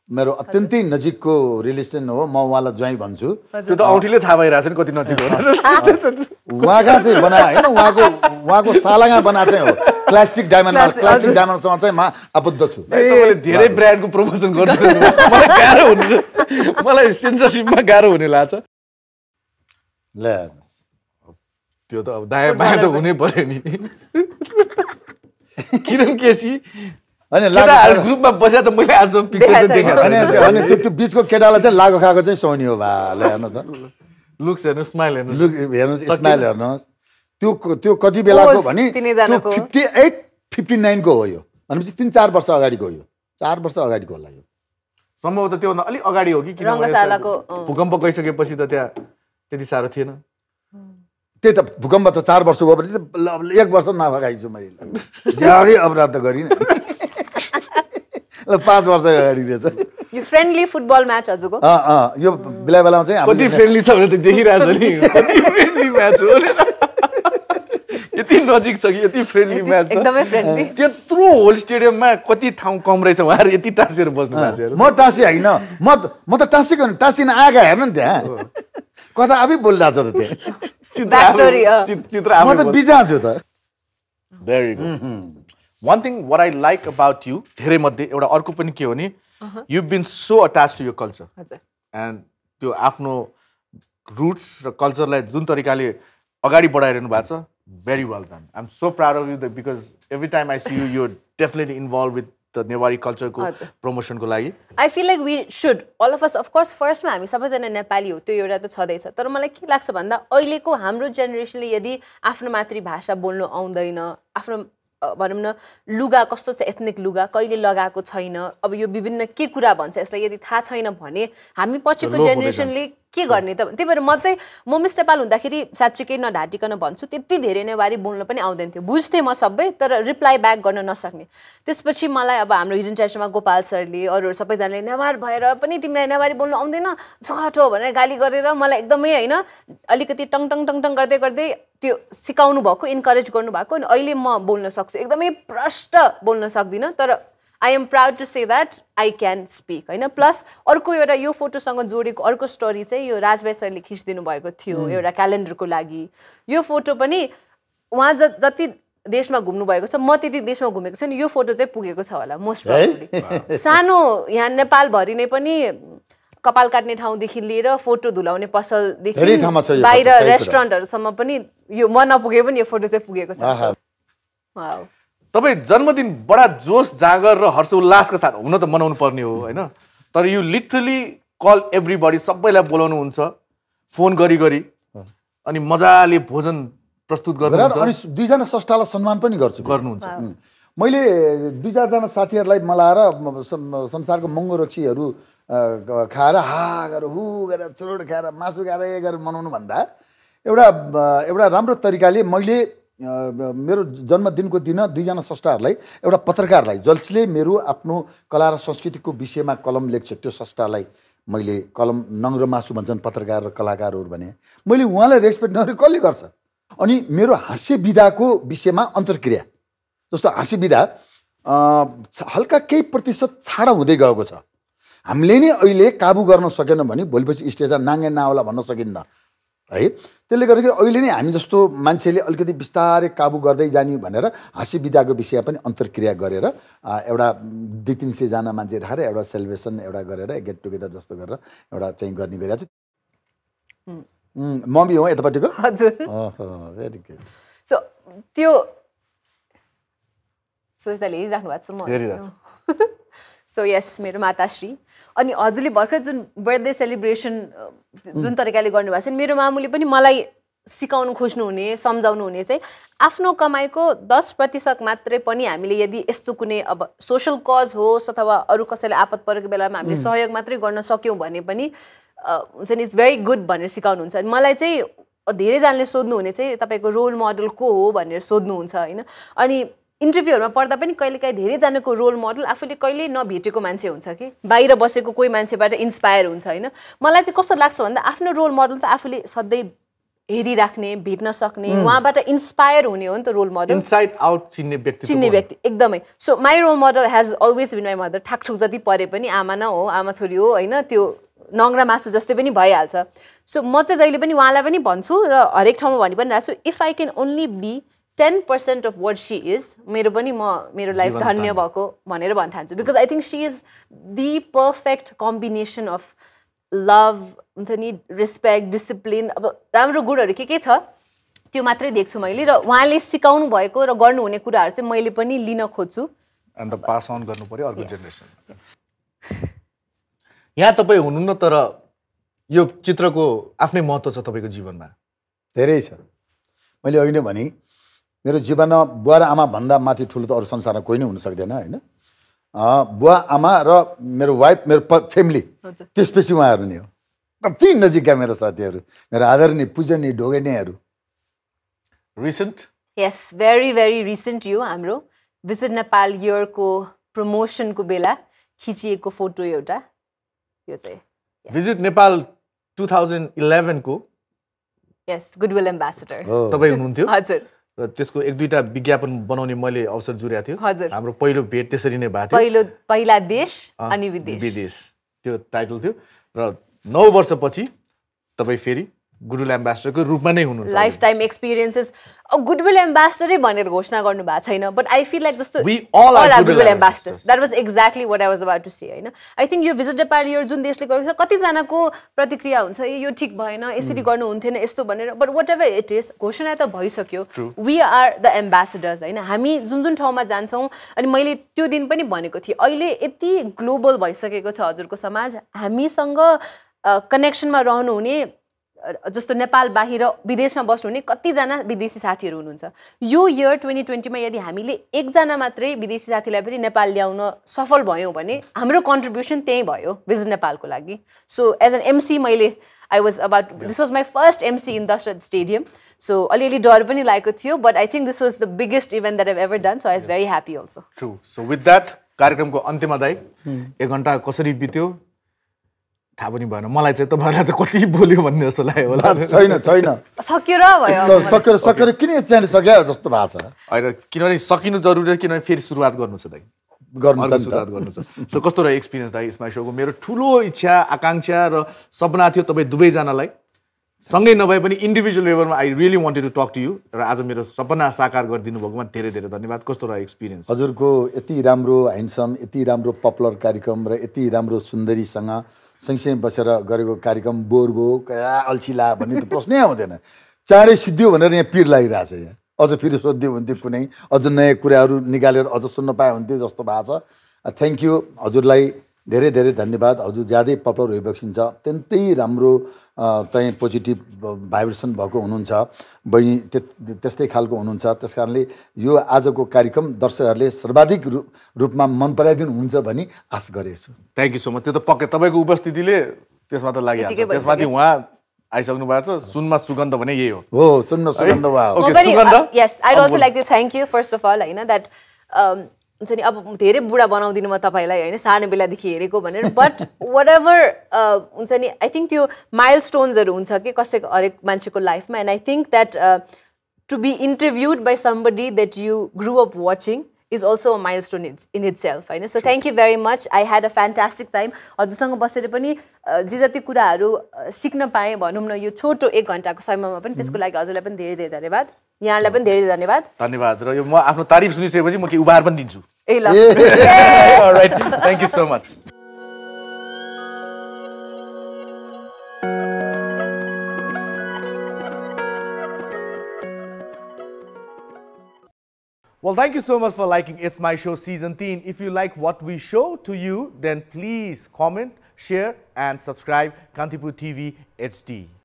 मेरो अत्यन्तै नजिकको रिलेसन हो म उहाँलाई ज्वाइँ भन्छु त्यो त औँठीले थाहा भइरहेछ नि कति नजिक हो उहाँका चाहिँ बना होइन उहाँको सालागा बना चाहिँ हो क्लासिक डायमन्डसँग चाहिँ म आबद्ध छु तपाईँले धेरै ब्रान्डको प्रमोसन गर्दिनु मलाई गाह्रो हुन्छ मलाई सेन्सरसिपमा गाह्रो हुने लाग्छ ल त्यो त अब दायाँ बायाँ त हुनै पर्यो नि किरण केसी ग्रुपमा बसेर त मैले आज पिक्चर चाहिँ देखाएको अनि त्यो बिचको केटालाई चाहिँ लागो खाएको चाहिँ सोनी हो भा ल हेर्नु त लुक्स हेर्नु स्माइल हेर्नु लुक हेर्नुहोस् स्माइल हेर्नुहोस् त्यो कति बेलाको भने 58 59 को हो यो भनेपछि 3-4 वर्ष अगाडिको हो यो 4 वर्ष अगाडिको होला यो सम्भवतः त्योभन्दा अलिक अगाडि हो कि भूकम्प गइसकेपछि त त्यहाँ त्यति साह्रो थिएन त्यही त भूकम्प त 4 वर्ष भयो भने 1 वर्ष नभगाइछु मैले ज्यादै अपराध त गरिन 5 वर्ष अगाडि रहेछ यो फ्रेन्डली फुटबल म्याच हजुरको यो बेला बेलामा चाहिँ कति फ्रेन्डली छ भने त देखिरहेछ नि कति फ्रेन्डली म्याच हो यति नजिक छ कि यति फ्रेन्डली म्याच छ एकदमै फ्रेन्डली त्यत्रो होल स्टेडियममा कति ठाउँ कम रहेछ उहाँहरू यति टाँसेर बस्नु मान्छेहरू म टाँसे होइन म त टाँसेको नि टाँसिन आगा हेर्नु नि त्यहाँ कता आफै बोलिरहेको छ त त्यहाँ चित्र म त बिजा छु त very good one thing what I like about you धेरै मध्ये एउटा अर्को पनि के हो नि you've been so attached to your culture and त्यो आफ्नो roots र कल्चरलाई जुन तरिकाले अगाडि बढाइरहनु भएको छ very well done I'm so proud of you because every time I see you you're definitely involved with the Nepali culture को promotion को लागि I feel like we should all of us of course first मा हामी सबैजना नेपाली हो त्यो एउटा त छँदै छ तर मलाई के लाग्छ भन्दा अहिलेको हाम्रो जेनेरेसनले यदि आफ्नो मातृभाषा बोल्नु आउँदैन आफ्नो भनौँ न लुगा कस्तो छ एथनिक लुगा कहिले लगाएको छैन अब यो विभिन्न के कुरा भन्छ यसलाई यदि थाहा छैन भने हामी पछिको जेनेरेसनले के गर्ने त त्यही भएर म मिस नेपाल हुँदाखेरि साँच्चीकै नढाटिकन भन्छु त्यति धेरै नेवारी बोल्न पनि आउँदैन थियो बुझ्थेँ म सबै तर रिप्लाई ब्याक गर्न नसक्ने त्यसपछि मलाई अब हाम्रो हिजन ट्रेडिसनमा गोपाल सरले अरूहरू सबैजनाले नेवार भएर पनि तिमीलाई नेवारी बोल्नु आउँदैन सुखाटो भनेर गाली गरेर मलाई एकदमै होइन अलिकति टङ टङ टङ टङ गर्दै गर्दै त्यो सिकाउनु भएको इन्करेज गर्नुभएको अनि अहिले म बोल्न सक्छु एकदमै प्रष्ट बोल्न सक्दिनँ तर I am proud to say that I can speak हैन प्लस अर्को एउटा यो फोटोसँग जोडेको अर्को स्टोरी चाहिँ यो राजभाइ सरले खिच्दिनु भएको थियो एउटा क्यालेन्डरको लागि यो फोटो पनि उहाँ जति देशमा घुम्नु भएको छ म त्यति देशमा घुमेको छैन यो फोटो चाहिँ पुगेको छ होला मोस्ट प्रोबेबली सानो यहाँ नेपाल भरि नै पनि कपाल काट्ने ठाउँदेखि लिएर फोटो धुलाउने पसलदेखि बाहिर रेस्टुरेन्टहरुसम्म पनि यो म नपुगे पनि यो फोटो चाहिँ पुगेको छ वाउ तपाई जन्मदिन बडा जोश जागर र हर्ष उल्लासका साथ हुन त मनाउनु पर्ने हो हैन तर यु लिटरली कल एभ्रीबडी सबैलाई बोलाउनु हुन्छ फोन गरी अनि मजाले भोजन प्रस्तुत गर्नुहुन्छ अनि दुईजना स्रष्टालाई सम्मान पनि गर्नुहुन्छ मैले दुई चारजना साथीहरुलाई मलाएर संसारको महँगो रक्सीहरु खाएर हा गरेर हु गरेर चुरोट खाएर मासु खाएर ए गरेर मनाउनु भन्दा एउटा राम्रो तरिकाले मैले मेरो जन्मदिनको दिन दुईजना स्रष्टाहरूलाई एउटा पत्रकारलाई जसले मेरो आफ्नो कला र संस्कृतिको विषयमा कलम लेख्छ त्यो स्रष्टालाई मैले कलम नङ र मासु भन्छन् पत्रकार र कलाकारहरू भने मैले उहाँलाई रेस्पेक्ट नगरे कसले गर्छ अनि मेरो हास्य विधाको विषयमा अन्तर्क्रिया जस्तो हास्य विधा हल्का केही प्रतिशत छाडा हुँदै गएको छ हामीले नै अहिले काबु गर्न सकेन भने भोलिपछि स्टेजमा नाङ्गे नावला भन्न सकिन्न है त्यसले गर्दाखेरि अहिले नै हामी जस्तो मान्छेले अलिकति बिस्तारै काबु गर्दै जाने भनेर हास्य विधाको विषय पनि अन्तर्क्रिया गरेर एउटा 200-300 जना मान्छे राखेर एउटा सेलिब्रेसन एउटा गरेर गेट टुगेदर जस्तो गरेर एउटा चाहिँ गर्ने गरिरहेको छु मम्मी हो यतापट्टिको हजुर भेरी गुड सो त्यो सोच्दै हेरिराख्नु भएको छ म हेरिरहेको छु सो यस मेरो माताश्री अनि हजुरले भर्खर जुन बर्थडे सेलिब्रेसन जुन तरिकाले गर्नुभएको छ मेरो मामुले पनि मलाई सिकाउनु खोज्नु हुने सम्झाउनु हुने चाहिँ आफ्नो कमाइको 10% मात्रै पनि हामीले यदि यस्तो कुनै अब सोशल कज होस् अथवा अरू कसैले आपत परेको बेलामा हामीले सहयोग मात्रै गर्न सक्यौं भने पनि हुन्छ नि इट्स भेरी गुड भनेर सिकाउनुहुन्छ अनि मलाई चाहिँ धेरैजनाले सोध्नु हुने चाहिँ तपाईको रोल मोडल को हो भनेर सोध्नुहुन्छ हैन अनि इन्टरभ्यूहरुमा पढ्दा पनि कहिलेकाहीँ धेरैजनाको रोल मोडल आफूले कहिले नभेटेको मान्छे हुन्छ कि बाहिर बसेको कोही मान्छेबाट इन्स्पायर हुन्छ हैन मलाई चाहिँ कस्तो लाग्छ भन्दा आफ्नो रोल मोडल त आफूले सधैँ हेरिराख्ने भेट्न सक्ने उहाँबाट इन्स्पायर हुने हो नि त रोल मोडल इनसाइड आउट चिन्ने व्यक्ति एकदमै so my role model has always been my mother ठाकठुक जति परे पनि आमा न हो आमा छोरी हो होइन त्यो नङ्ग्रा मासु जस्तै पनि भइहाल्छ सो म चाहिँ जहिले पनि उहाँलाई पनि भन्छु र हरेक ठाउँमा भनि पनि राख्छु if I can only be 10% of what she is मेरो लाइफ धन्य भएको भनेर भन्न ठान्छु because I think she is the perfect combination of love हुन्छ नि रेस्पेक्ट डिसिप्लिन अब राम्रो गुणहरू के छ त्यो मात्रै देख्छु मैले र उहाँले सिकाउनु भएको र गर्नुहुने कुराहरू चाहिँ मैले पनि लिन खोज्छु अन्त पास अन गर्नु पर्यो अर्को जेनेरेसन यहाँ तपाईँ हुनुहुन्न तर यो चित्रको आफ्नै महत्त्व छ तपाईँको जीवनमा धेरै छ मैले अघि नै भने मेरो जीवनमा बुवा र आमा भन्दा माथि ठुलो त अरू संसारमा कोही नै हुन सक्दैन होइन बुवा आमा र मेरो वाइफ मेरो फ्यामिली त्यसपछि उहाँहरू नै हो कति नजिकका मेरो साथीहरू मेरो आदरणीय पूजनीय ढोगेनीहरू रिसेन्ट यस भेरी भेरी रिसेन्ट यो हाम्रो भिजिट नेपाल इयरको प्रमोसनको बेला खिचिएको फोटो एउटा यो चाहिँ भिजिट नेपाल 2011 को यस गुडविल एम्बेसेडर तपाईँ हुनुहुन्थ्यो हजुर र त्यसको एक दुईटा विज्ञापन बनाउने मैले अवसर जुरेको थियो हजुर हाम्रो पहिलो भेट त्यसरी नै भएको थियो पहिला देश अनि विदेश त्यो टाइटल थियो र 9 वर्षपछि तपाईँ फेरि गुडविल एम्बेसेडरको रूपमा नै हुनुहुन्छ लाइफ टाइम एक्सपिरियन्सेस गुडविल एम्बेसेडरै भनेर घोषणा गर्नु भएको छैन बट आई फिल लाइक जस्तो we all are goodwill ambassadors that was exactly what I was about to say होइन आई थिङ्क यो भिजिट नेपाल इयर जुन देशले गरेको छ कतिजनाको प्रतिक्रिया हुन्छ यो ठिक भएन यसरी गर्नु हुन्थेन यस्तो भनेर but whatever it is घोषणा त भइसक्यो वी आर द एम्बेसेडर्स होइन हामी जुन जुन ठाउँमा जान्छौँ अनि मैले त्यो दिन पनि भनेको थिएँ अहिले यति ग्लोबल भइसकेको छ हजुरको समाज हामीसँग कनेक्सनमा रहनुहुने जस्तो नेपाल बाहिर विदेशमा बस्नुहुने कतिजना विदेशी साथीहरू हुनुहुन्छ यो इयर 2020 मा यदि हामीले एकजना मात्रै विदेशी साथीलाई पनि नेपाल ल्याउन सफल भयौँ भने हाम्रो कन्ट्रिब्युसन त्यही भयो भिजिट नेपालको लागि सो एज एन एमसी मैले I was about this was my first MC in the stadium so अलिअलि डर पनि लागेको थियो but I think this was the biggest event that I ever done so I was very happy also true so with that कार्यक्रमको अन्त्यमा दाइ 1 घण्टा कसरी बित्यो थाहा पनि भएन मलाई चाहिँ तपाईँहरूलाई चाहिँ कति बोल्यो भन्ने जस्तो लाग्यो होला छैन सकियो र भयो सकेर किन च्यान्ड सक्यो जस्तो भएको छ होइन किनभने सकिनु जरुरी हो किनभने फेरि सुरुवात गर्नु छ दाइ सुरुवात गर्नु छ सो कस्तो रह्यो एक्सपिरियन्स दाइ यसमा सोको मेरो ठुलो इच्छा आकाङ्क्षा र सपना थियो तपाईँ दुवैजनालाई सँगै नभए पनि इन्डिभिजुअल लेभलमा I really wanted to talk to you र आज मेरो सपना साकार गरिदिनु भएकोमा धेरै धेरै धन्यवाद कस्तो रह्यो एक्सपिरियन्स हजुरको यति राम्रो ह्यान्डसम यति राम्रो पपुलर कार्यक्रम र यति राम्रो सुन्दरीसँग सँगसँगै बसेर गरेको कार्यक्रम बोर भयो क्या अल्छिला भन्ने त प्रश्नै आउँदैन चाँडै सिद्धियो भनेर यहाँ पिर लागिरहेछ यहाँ अझ फेरि सोधिदियो हुन्थ्यो कुनै अझ नयाँ कुराहरू निकालेर अझ सुन्न पाए हुन्थ्यो जस्तो भएको छ थ्याङ्क यू हजुरलाई धेरै धेरै धन्यवाद हजुर ज्यादै पपुलर भइबक्सिन्छ अत्यन्तै राम्रो चाहिँ पोजिटिभ भाइब्रेसन भएको हुनुहुन्छ बहिनी त्यस्तै खालको हुनुहुन्छ त्यस कारणले यो आजको कार्यक्रम दर्शकहरूले सर्वाधिक रूपमा मन पराइदिनुहुन्छ भनी आश गरेछु थ्याङ्क यू सो मच त्यो त पक्कै तपाईँको उपस्थितिले त्यसमा त लागिहाल्छ त्यसमाथि उहाँ आइसक्नु भएको छ सुनमा सुगन्ध भने यही हो सुनमा सुगन्ध ओके सुगन्ध yes I also like to thank you first of all होइन द्याट हुन्छ नि अब धेरै बुढा बनाउँदिनु म तपाईँलाई होइन सानो बेलादेखि हेरेको भनेर बट वाट एभर हुन्छ नि आई थिङ्क त्यो माइल स्टोन्सहरू हुन्छ कि कसैको हरेक मान्छेको लाइफमा and I think that to be interviewed by somebody that you grew up watching is also a milestone in itself होइन so thank you very much I had a fantastic time हजुरसँग बसेर पनि जे जति कुराहरू सिक्न पाएँ भनौँ न यो छोटो 1 घन्टाको समयमा पनि त्यसको लागि हजुरलाई पनि धेरै धेरै धन्यवाद यहाँलाई पनि धेरै धन्यवाद र यो म आफ्नो तारिफ सुनिसकेपछि म के उपहार पनि दिन्छु ए ल alright thank you so much Well, thank you so much for liking It's My Show Season 13. If you like what we show to you, then please comment, share and subscribe Kantipur TV HD.